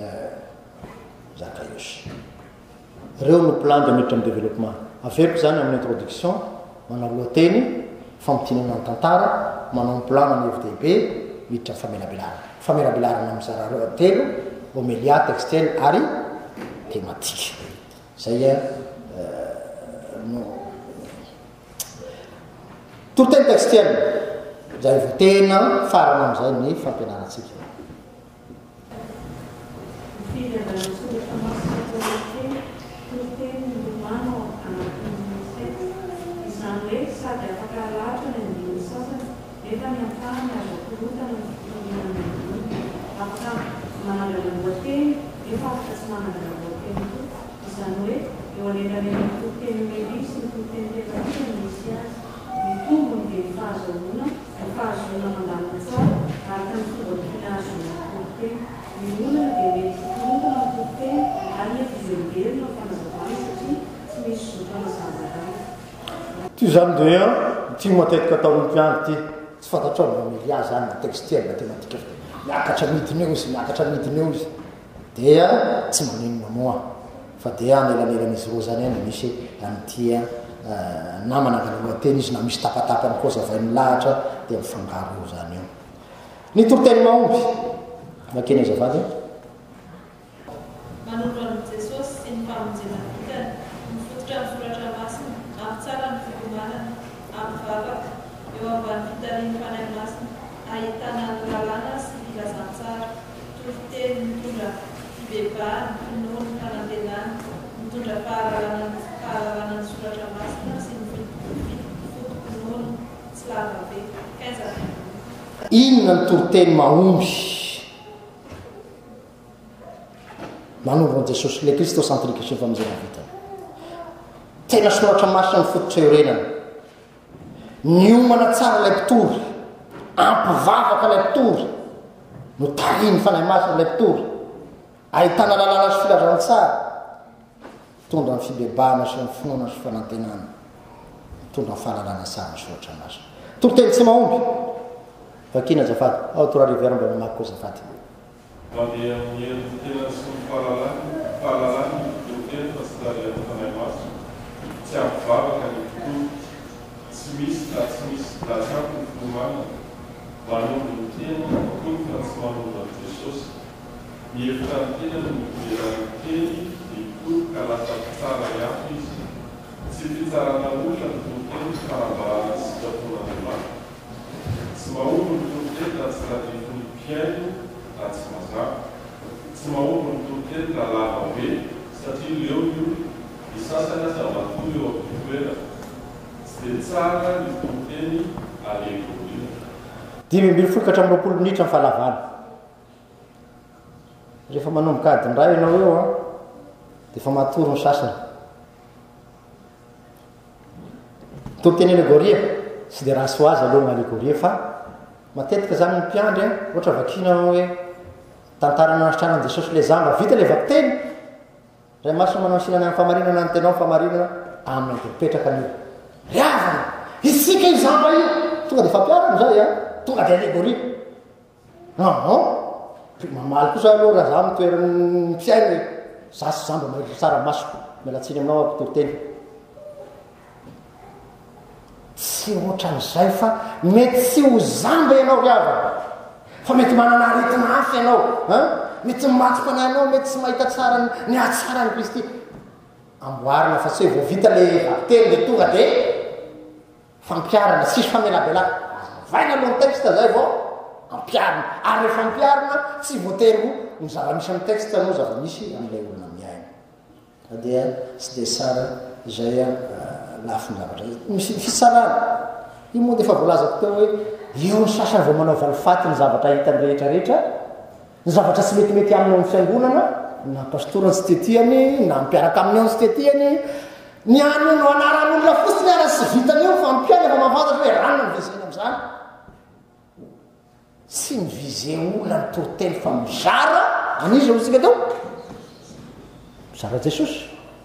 zakaiosy reo no plan de miditra amin'ny développement averiko zany amin'ny introduction manao lohateny fampitinana ny tantara manao plan ny hevi-dehibe miditra famelabelarana mizara telo homélia textile ary thématique zay no toriteny textile zay votena farana am'izay ny fampianaratsika ty zany dia ty matetika ataon'ny mpiandro ty tsy fantatrao ny homélia zany na textile na thématique miakatra midiny eo izy miakatra midiny eo izy dia tsy maninona moa fa dia anelanelan'izy roa zany any misy an'ity na manangana lohateny izy na misy tapatapany koa zavain'ny lahatra dia mifangaro eo zany eo ny toriteny mahomby makeny azavady manondro an'i jesosy sy ny famonjena vitany mifototra ny soratra masina ampitsara ny fikomanana ampivavaka eo ambany fitaliany fanahy masina ahitana ny lalàna sy filazantsara toriteny mitondra fibebahany finoana ny fanantenana mitondra fahalalana ny soratra masina sy ny fotopinoana tsy lava be kaizana inona ny toriteny mahomby manombo an' jesosy le kristocentrike sy ny famonjena vitany tena soratra masina ny fototra eo renana ny omana tsara ilay mpitory ampivavaka ilay mpitory no tariny fanahy masina ilay mpitory ahitana lalàna sy filazantsara mitondra ny fibebahana sy ny finoana sy fanantenana mitondra ny fahalalana tsara ny soratra masina toriteny tsy mahomby vakina azafady ao torariviara mba mamaky koa azafady dia amin'ny tena sy ny fahalalany toriteny fa sy tary fanahy masina tsy fitsarana olona ny tonteny fahabarana sy tapon'andriamanitra. Tsy mahomby ny tonteny raha tsy tadify ny mpiaino raha tsy mazava. Tsy mahomby ny tonteny raha lava hoe satria leo io ny sasany aza matoy eo amin'ny toerana. Tsy dia tsara ny tonteny alekolina. 5 minitra ny fahalavana. Rehefa manomboka adiny ray ianao eo a dia efa matoro ny sasany. Tonteny alegoria tsy dia raha soazy aloha ny alegoria fa matetika zany ny mpiandry a ohatra vakina hoe tantarana anasitranan Jesosy le zamba vita le vakiteny ray masina manao sinana ny famarinana ny tenao famarinana amina dia mipetraka an'io riavana isika io zamba io tonga dia fampiarana zay a tonga dia alegoria mamaly kosa aloha raha za mitoeran'ny mpiainy zasy zamba mahery tsaramasoko mialatsiny aminao ampitoriteny tsy ohatran'izay fa mety tsy ho zamba ianao riavana fa mety manana aretina hafa ianao mety maty-panahinao mety tsy mahita tsara ny atsarany Kristy amboarina fa tsy hoe voavita le vakiteny le tonga dia fampiarana tsisy famelabelana vaina aloha ny texte zay vao ampiarina ary rehefa ampiarina tsy voatery ho ny zava-misy amin'ny texte no zava-misy amin'ilay olona miaina dia tsy dia tsara izay lafiny zavatra misy fisarana io moa dia efa voalazako teo hoe eo ny sasany vao manao valifaty ny zavatra hitany rehetrarehetra ny zavatra tsy metimety aminy amin'ny fiangonana na pastorany tsy tetiany na mpiaraka amin'ny ao tsy tetiany ny ano no anaran'olona fotsiny ara sy vitany eo fa mpiaina fa mafantatra hoe ranona ny vizeny amin'izany tsy mivize olona ny toriteny fa mizara anizy otsika teo mizara Jesosy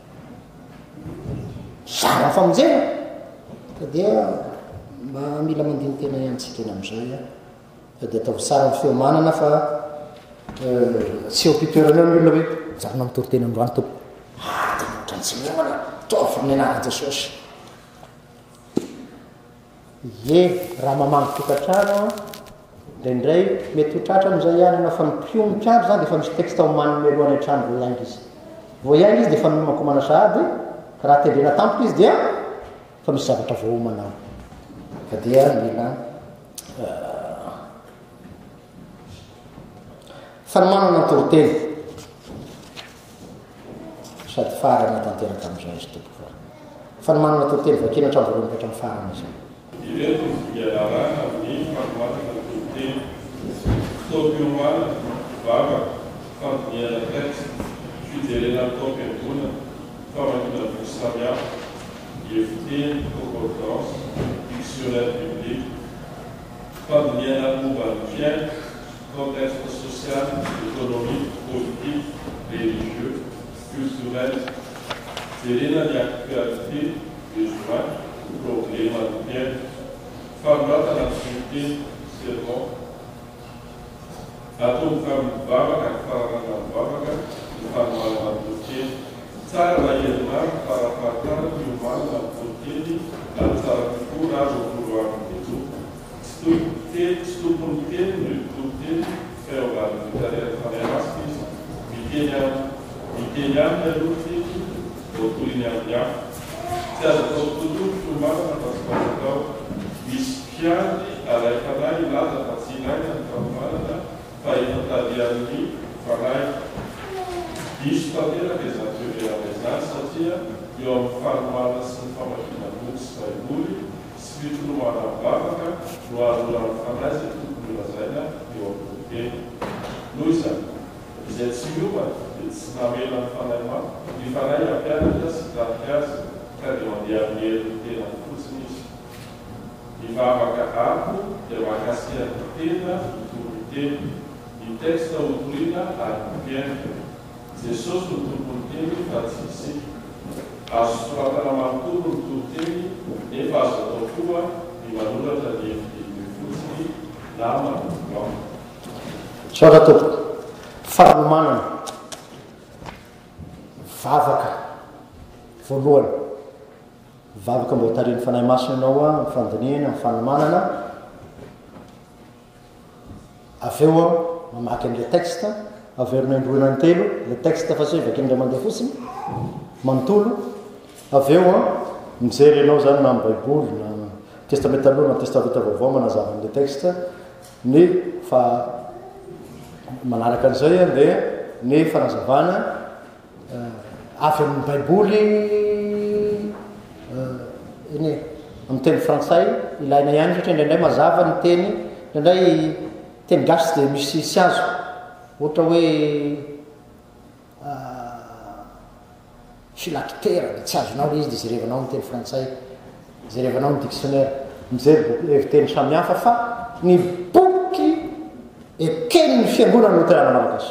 zara famonjena ka dia mila mandiny tena iantsika eny amin'izay fa dia ataovy tsara ny fiomanana fa tsy eo mpitoerana eo ny olona hoe zarona mitoriteny androany tompo tenotrany tsy miomana taovy amin'ny anarana Jesosy raha mamano tokantrano indraindray mety ho tratrany zay ihany anao fa mipio ny mpiandro zany dia efa misy texte ao manome alohan'ny trano vao iainga izy vao iainga izy dia efa mimakomana sahady raha tendrena tampoka izy dia fa misy zavatra voahomanao ka dia mila fanomanana ny toriteny sady farana tanteraka amin'izay izy tompoko fanomanana toriteny vakina hatrany voalohany ka hatrany farana izy ireto fianarana amin'ny fanomanana toriteny fitaom-piomanana vava fandiniana texte fijerena taom-piangonana famanina boky samihafa efiteny concordance dictionnaire biblique fandiniana momba ny fiaina contexte social économique politique religieux culturel jerena ny actualité besoin problème ny fiaina fanoratana ny fiteny sermon atomboka amin'ny vavaka ny faranana ny vavaka ny fanomanana ny toriteny tsara raha herinaritra farafahatara fiomanana ny toriteny ary tsara tokoa raha roavoloan'ny teny tsy tompony teny no toriteny faovany mitarera fanaymasika izy miteny aminy aloha teny voatoriny amin'ny hafa tsy azo atao tontolo fiomanana fa tsy mazatao misy mpiandry alay fanahy ilaza fa tsy ilaina ny fanomanana fa efatalian'ny fanahy diso tanteraka izany toerana izany satria eo amin'ny fanomanana sy ny famakina boky sy baiboly sy fitolomana mivavaka no aroran'ny fanahy izay tokony lazaina eo amin'ny toriteny noho izany izay tsy miomana dia tsy namela ny fanahy mafy ny fanahy ampianatra sy tarika azy ka dia mandeha amin'ny herin'ny tenany fotsiny izy ny vavaka ako dia mahakasika ny tena mitombo teny ny texte hotoriana ary mpiaina Jesosy no tompony teny fa tsy isika azo soratana manontolo ny toriteny nefa azo atao koa ny manoratra ny efididy fotsiny na manodolao soratra tompoko fanomanana vavaka voalohany vavaka mbo tariny fanahy masina ianao a mifandiniana mifanomanana aveo mamaky an'le texte averina indroina ny telo le texte fa sy vakindray mandeha fotsiny manontolo aveo mijery ianao zany na amin'ny baiboly na testament aloha na testament vaovao manazava an'le texte ny fa manaraka an'izay a dia ny fanazavana avy amin'ny baiboly iny amin'ny teny frantsay ilaina ihany satria indraindray mazava ny teny indraindray teny gasy dia misy sy azo ohatra hoe philactère dia tsy azonao le izy dia zerevanao ny teny frantsay zerevanao ny dictionnaire mijery boky teny samihafa fa ny boky ekeny ny fiangonana no terana malagasy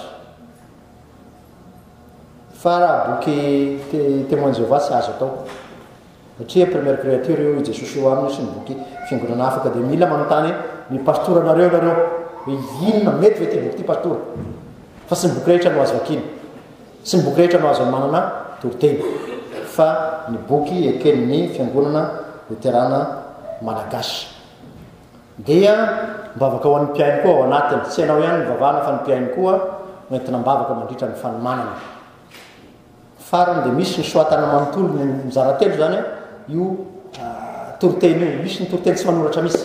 fa raha boky témoin de Jéhovah tsy azo atao satria première créature eo i Jesosy eo aminy sy ny boky fiangonana afaka dia mila manontany ny pastora nareo hoe inona mety ve ty boky ty pastora fa sy ny boky rehetra no azo vakiny sy ny boky rehetra no azo manana toriteny fa ny boky eken'ny fiangonana luterana malagasy dia mibavaka ho an'ny mpiainy koa ao anatiny tsy ianao ihany mivavahana fa ny mpiainy koa entina mbavaka mandritra ny fanomanana farany dia misy ny soatana manontolo ny mizaratelo zany io toriteny io misy ny toriteny tsy manoratra misy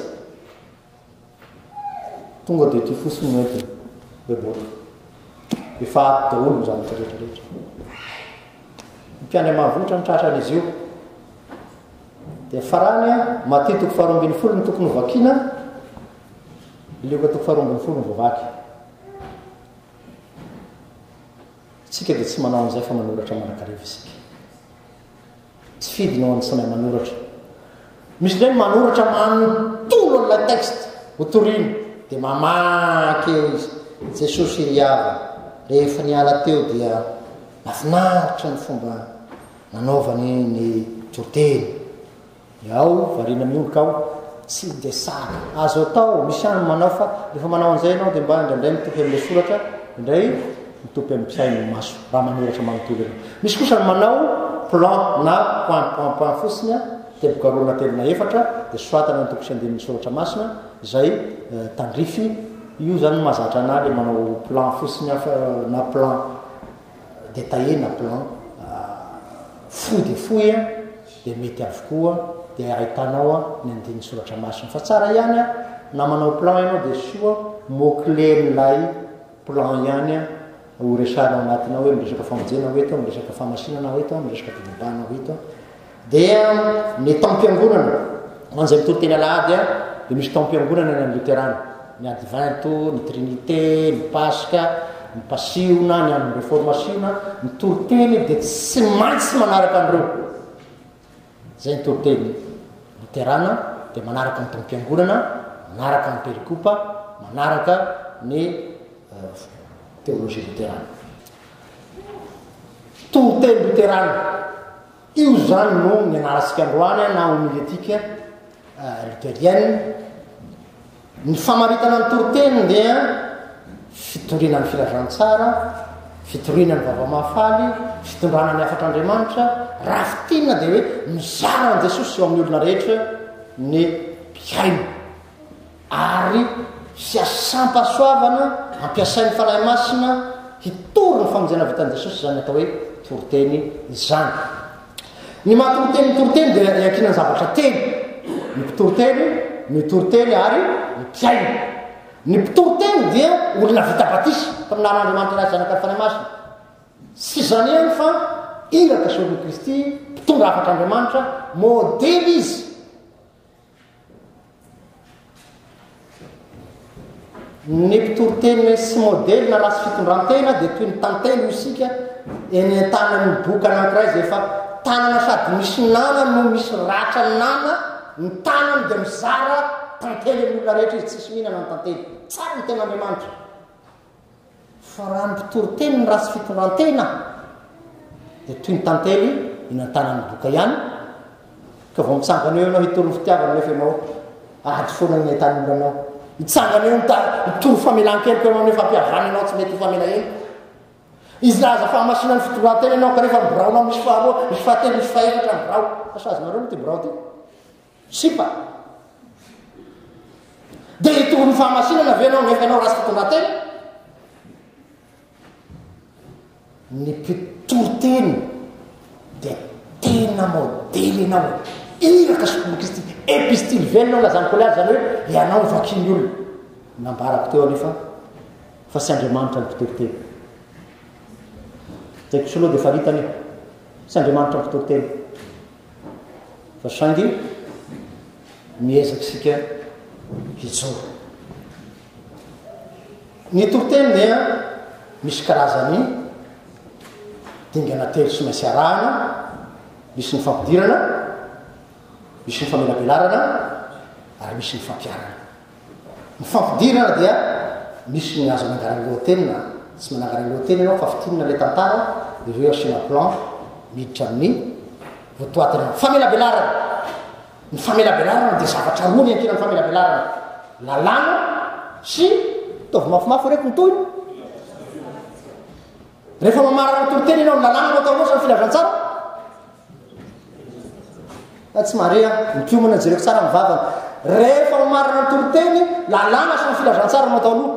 tonga dia ty fosiny noentiny bebotra efa daolo zany rehetrarehetra mpiany mahavotra mitratrany izy io dia farany maty toko faharoambin'ny folo ny tokony hovakiana leoka toko faharoambin'ny folo ny voavaky tsika dia tsy manao an'izay fa manoratra manakariva isika tsy fidy nao an'ny samay manoratra misy ndray manoratra manontolo an'ilay texte hotoriny dia mamaky eo izy Jesosy iriava rehefa niala teo dia mahafinaritra ny fomba nanaovany ny toriteny ao variana mioloka ao tsy dia saka azo atao misy any manao fa rehefa manao an'izay ianao dia mba indraindray mitopy amin'ilay soratra indray mitopy amin'ny mpisainy maso raha manoratra manontolo eo misy kosa ny manao plan na point fotsiny tebokaroana telona efatra dia soatana ny toko sy andemin'ny soratra masina izay tandrify io zany mahazatra ana le manao plan fotsiny na plan détaillé na plan foy dia foy dia mety avokoa dia ahitanao ny andin'ny soratra masina fa tsara ihany na manao plan ianao dia soa mot-clé n'ilay plan ihany ho resanao anatinao hoe miresaka famonjena ho eto miresaka famasinana ho eto miresaka fivavahana ho eto dia ny taom-piangonana an'izay mitoriteny alahady dia misy taom-piangonana ny an'ny luterana ny advento ny trinité ny pasika ny pasiona ny amin'ny réformationa ny toriteny dia tsy maintsy manaraka an'ireo zay ny toriteny luterana dia manaraka ny taom-piangonana manaraka ny perikopa manaraka ny théologie luterana toriteny luterana io zany no ny anaratsika androany na homilétique luthérienne ny famaritana ny toriteny dia fitoriana ny filazantsara fitoriana ny vava-mahafaly fitondrana ny afatr'Andriamanitra raha fitinina dia hoe mizara an' Jesosy eo amin'ny olona rehetra ny mpiaino ary fiasam-pahasoavana ampiasain'ny fanahy masina hitory ny famonjena vitan'i Jesosy zany atao hoe toriteny izany ny mahatoriteny toriteny dia iankina ny zavatra teny ny mpitoriteny mitoriteny ary ny mpiaino ny mpitoriteny dia olona vita batisy mpaminan'Andriamanitra raha zanaka ny fanahy masina sy zany ihany fa iraka solon'i Kristy mpitondra afatr'Andriamanitra modely izy ny mpitoriteny sy modely na rasy fitondrantena dia toy ny tantely isika eny an-tanany boky anankiray zay efa tanana sady misy nana no misy ratra ny nana ny tanany dia mizara tantely amin'olona rehetra izy tsisy mihinana ny tantely tsara ny ten'Andriamanitra fa raha ny mpitoriteny ny rasy fitondrantena dia toy ny tantely eny an-tanany boka ihany ka vao mitsangana eo ianao hitory ny fitiavana nefa ianao ady foana ny ahitany olonanao hitsangana eo mitory famelan-keloka ianao nefa ampiavana ianao tsy mety ho famela elo izy laza fahamasina ny fitondrantena ianao kanefa mibiraonao misy faharoa misy fahatelo misy faefatra ny birao asazonareo no ty birao ty sipa dia hitory ny fahamasinana avy ianao nefa ianao rasy fitondrantena ny mpitoriteny dia tena modely ianao iraka sokristy epistily velonao lazany kolazy zany hoe ianao vakiny olona nambarako teo anefa fa sy andriamanitra nympitoriteny taiko soloha dia faritany sy andriamanitra nympitoriteny fa saingy miezaka sika hijoro ny toriteny dia misy karazany dingana telo sy mainsy arahana misy ny fampidirana misy ny famelabelarana ary misy ny fampiarana ny fampidirana dia misy ny azo mangarany lohatenina tsy manangarany lohateny ianao fa fitinina le tantara ireo asina plan miditra amin'ny votoatiny famelabelarana ny famelabelarana dia zavatra roa ny ankina ny famelabelarana lalàna sy taovy mafimafy reky nytoy rehefa mamarana toriteny ianao ny lalàna anao ataonao zany filazantsara tsy maria mipiomana jereko tsara mivavana rehefa mamarana ny toriteny lalàna sy ny filazantsara anao ataonao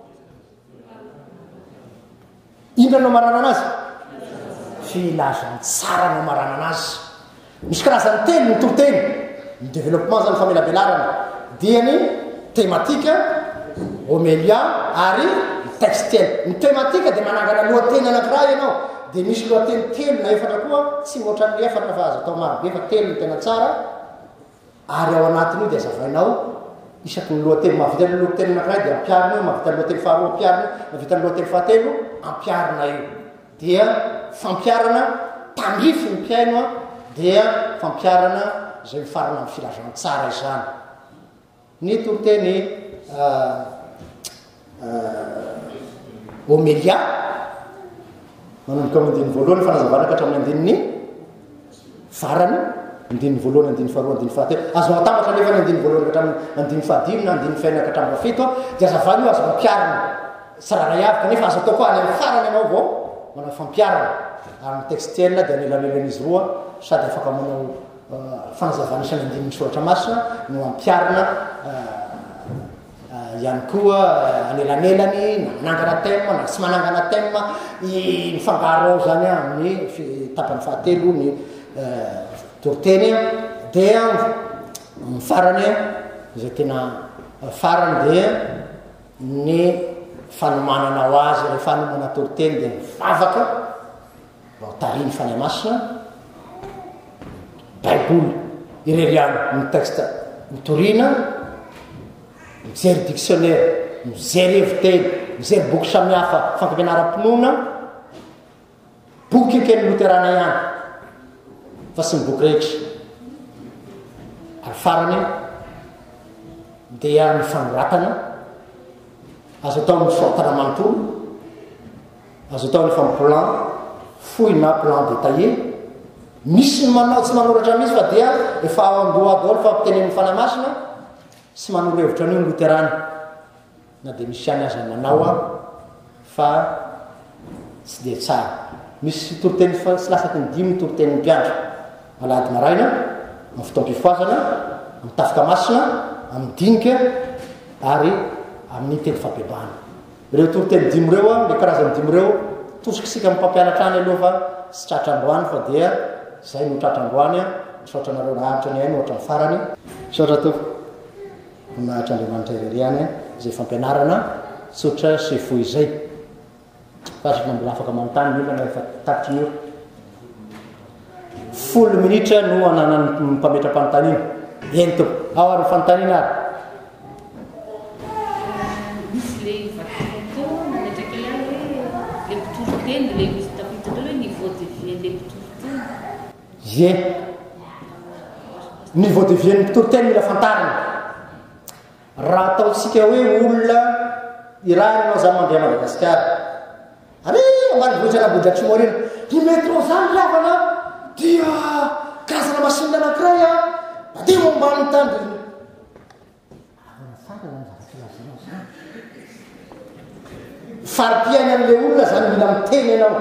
indra no marana anazy filazantsara no marana anazy misy karazany telo ny toriteny ny développement zany famelabelarana dia ny thématika homélia ary textiel ny thématika dia manangana lohateny anankiray ianao dia misy lohateny telo na efatra koa tsy ohatran'ny efatra fa azo atao marobe fa telo ny tena tsara ary ao anatiny io dia azavainao isaky ny lohateny mahavita ny lohateny anankiray dia ampiarina io mahavita ny lohateny faharoa ampiarina mahavita ny lohateny fahatelo ampiarina io dia fampiarana tandrify ny mpiaino a dia fampiarana zay mifarana amin'ny filazantsara izany ny toriteny homélia manomboka amin'ny andininy voalohany fanazavana ka hatramin'ny andininy farany andininy voalohany andininy faharoa andininy fahatelo azo matambatra nefa ny andininy voalohany ka hatramin'ny andininy fahadimy na andininy fahaenina ka hatramin'ny fahafito dia azavany io azo mampiarana sarara avika nefa azo atao koa any amin'ny farany ianao vao manao fampiarana ary ny textiel dia anelanelan'izy roa sady afaka manao fanazavana isany andininy soratra masina no ampiarana ihany koa anelanelany na manangana thème na tsy manangana thème mifangaro ao zany amin'ny tapany fahatelo ny toriteny dia farany zay tena farany dia ny fanomanana ho azy rehefa hanomana toriteny dia mivavaka mba tariny fany masina baiboly ireriano ny texte mitorina mijery dictionnaire mijery eviteny mijery boky samihafa fampianaram-pinoana boky ekeny loterana ihany fa sy ny boky rehetra ary farany dia ny fanoratana azo atao ny sortana manontolo azo atao ny fa plan foy na plan détaillé misy ny manao tsy manoratra misy fa dia efa andoha daholo fa ampitenen'ny fanamasina sy manoro hevitra an'io ny loterana na dia misy any aza manao a fa tsy dia tsara misy toriteny sy lasaky ny dimy toriten'ny mpiandro malady maraina amin'ny fotoam-pifoazana amin'ny tafika masina amin'ny dinika ary amin'ny teny fampebana ireo toriteny dimy reo a le karazany dimy reo tosokisika amin'ny mpampianatra any aloha fa sy tratrandoany fa dia zay no tratrandoany a saotra nareo naharitra ny hainy ohatra ny farany saotra to nahatra andriamanitra ireriany zay fampianarana tsotra sy foy zay fatraka mbola afaka manontany ny olona efa tapitry ny io 10 minitra no ananany mpametra-panontaniana eny to ao ary fanontaniana ary misy le vakifoto nametraka ihany hoe le mpitoroteny le misy tapitanreo hoe niveau de vie le mpitoroteny ye niveau de vie ny mpitoroteny mila fantarina raha ataotsika hoe olona irany anao zany mandrea Madagasikara ary ambany vohitra nabodratsy morena ny métro zany lavana dia karazana masinina anankiray a dia mombany tandriny faripiainy an'le olona zany mila miteny ianao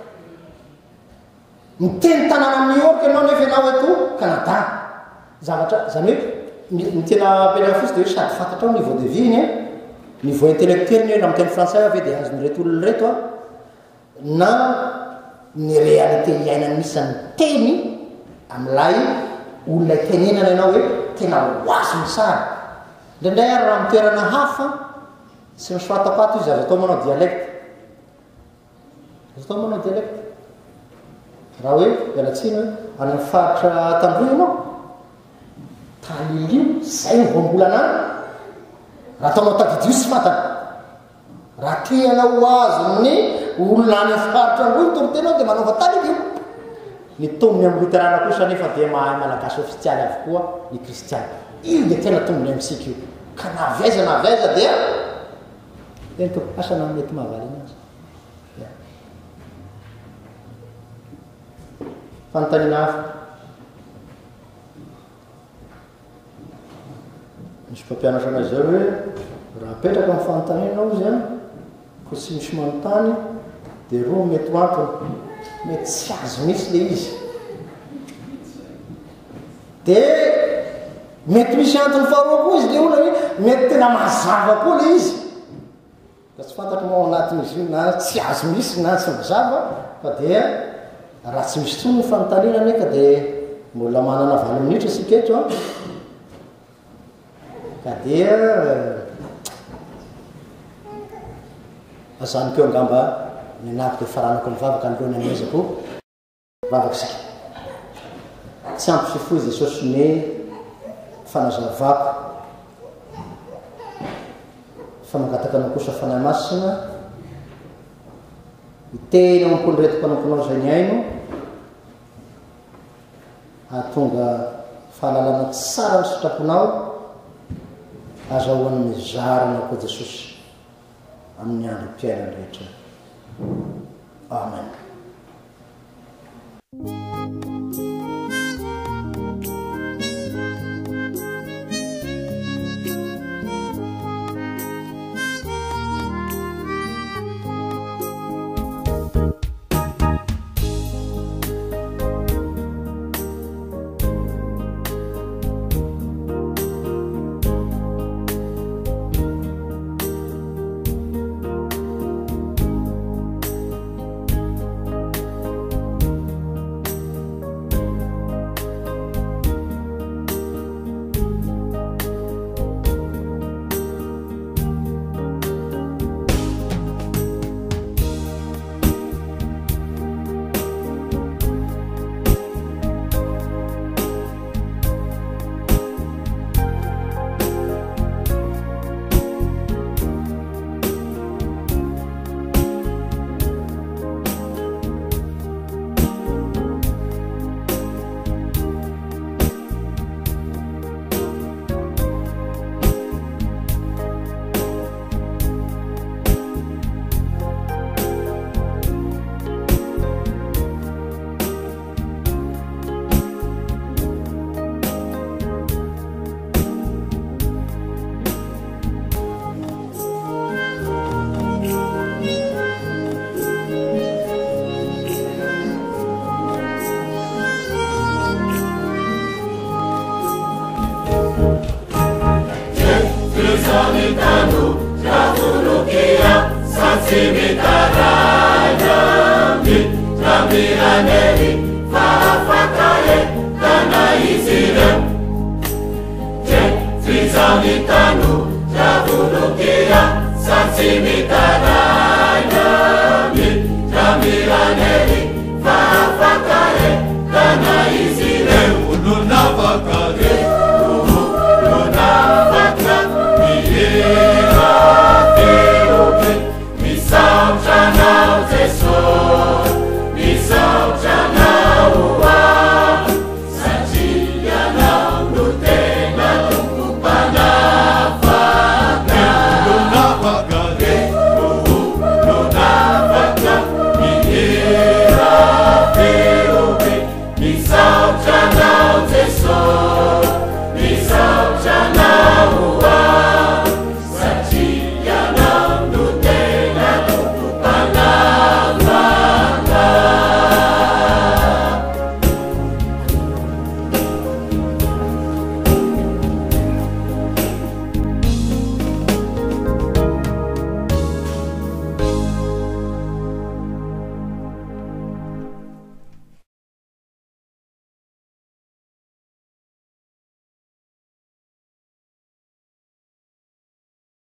miteny tanàna amin'ny New York ianao nefa ianao eto Canada zavatra zany hoe ny tena ampelana fosy dia hoe sady fantatra ao niveau de vie iny niveau intellectuel ny hoe na miteny français ave dia azony reto olona reto a na ny réalité iainany misy ny teny amin'ilay olona tenenana ianao hoe tena hoazo ny sary indraindray ary raha mitoerana hafa sy misoatapato izy azo atao manao dialecte azo atao manao dialecte raha hoe ialatsiny hoe any amin'ny faritra tandroy ianao talilio zay nyvoambolana any raha ataonao tadidio sy fatana raha teanao azo ny olona any amin'ny faritra androy torontenao dia manao fa talilio ny tombony amin'ny luterana kosa nefa dia mahay malagasy ofisialy avokoa ny kristiany io dia tena tombony amintsika io ka navaiza dia tento asana mety mahavaly anazy fanontaniana hafa misy mpampianatra anazy zao hoe raha apetraka amin'ny fanontanianao izy a ko tsy misy manontany dia roa mety antony mety tsy azo misy le izy dia mety misy antony faharoa koa izy le olona hoe mety tena mazava koa le izy ka tsy fantatro mao anatin'izy io na tsy azo misy na tsy mazava fa dia raha tsy misy tsony ny fanontaniana neka dia mbola manana valo minitra isiketo a ka dia azanykeo angamba nynavy dia faranako mivavaka nyloana amezako vavaka sika tsy ampy fifoy jesosy ny fanazavako fanagataka anao kosa fanahy masina iteny amampolyretiko anamponao zay ny aino ahatonga fahalalana tsara ny sitraponao azahoan'ny zarana koa jesosy amin'ny andro mpiainany rehetra amen Simitaranya, Namirane.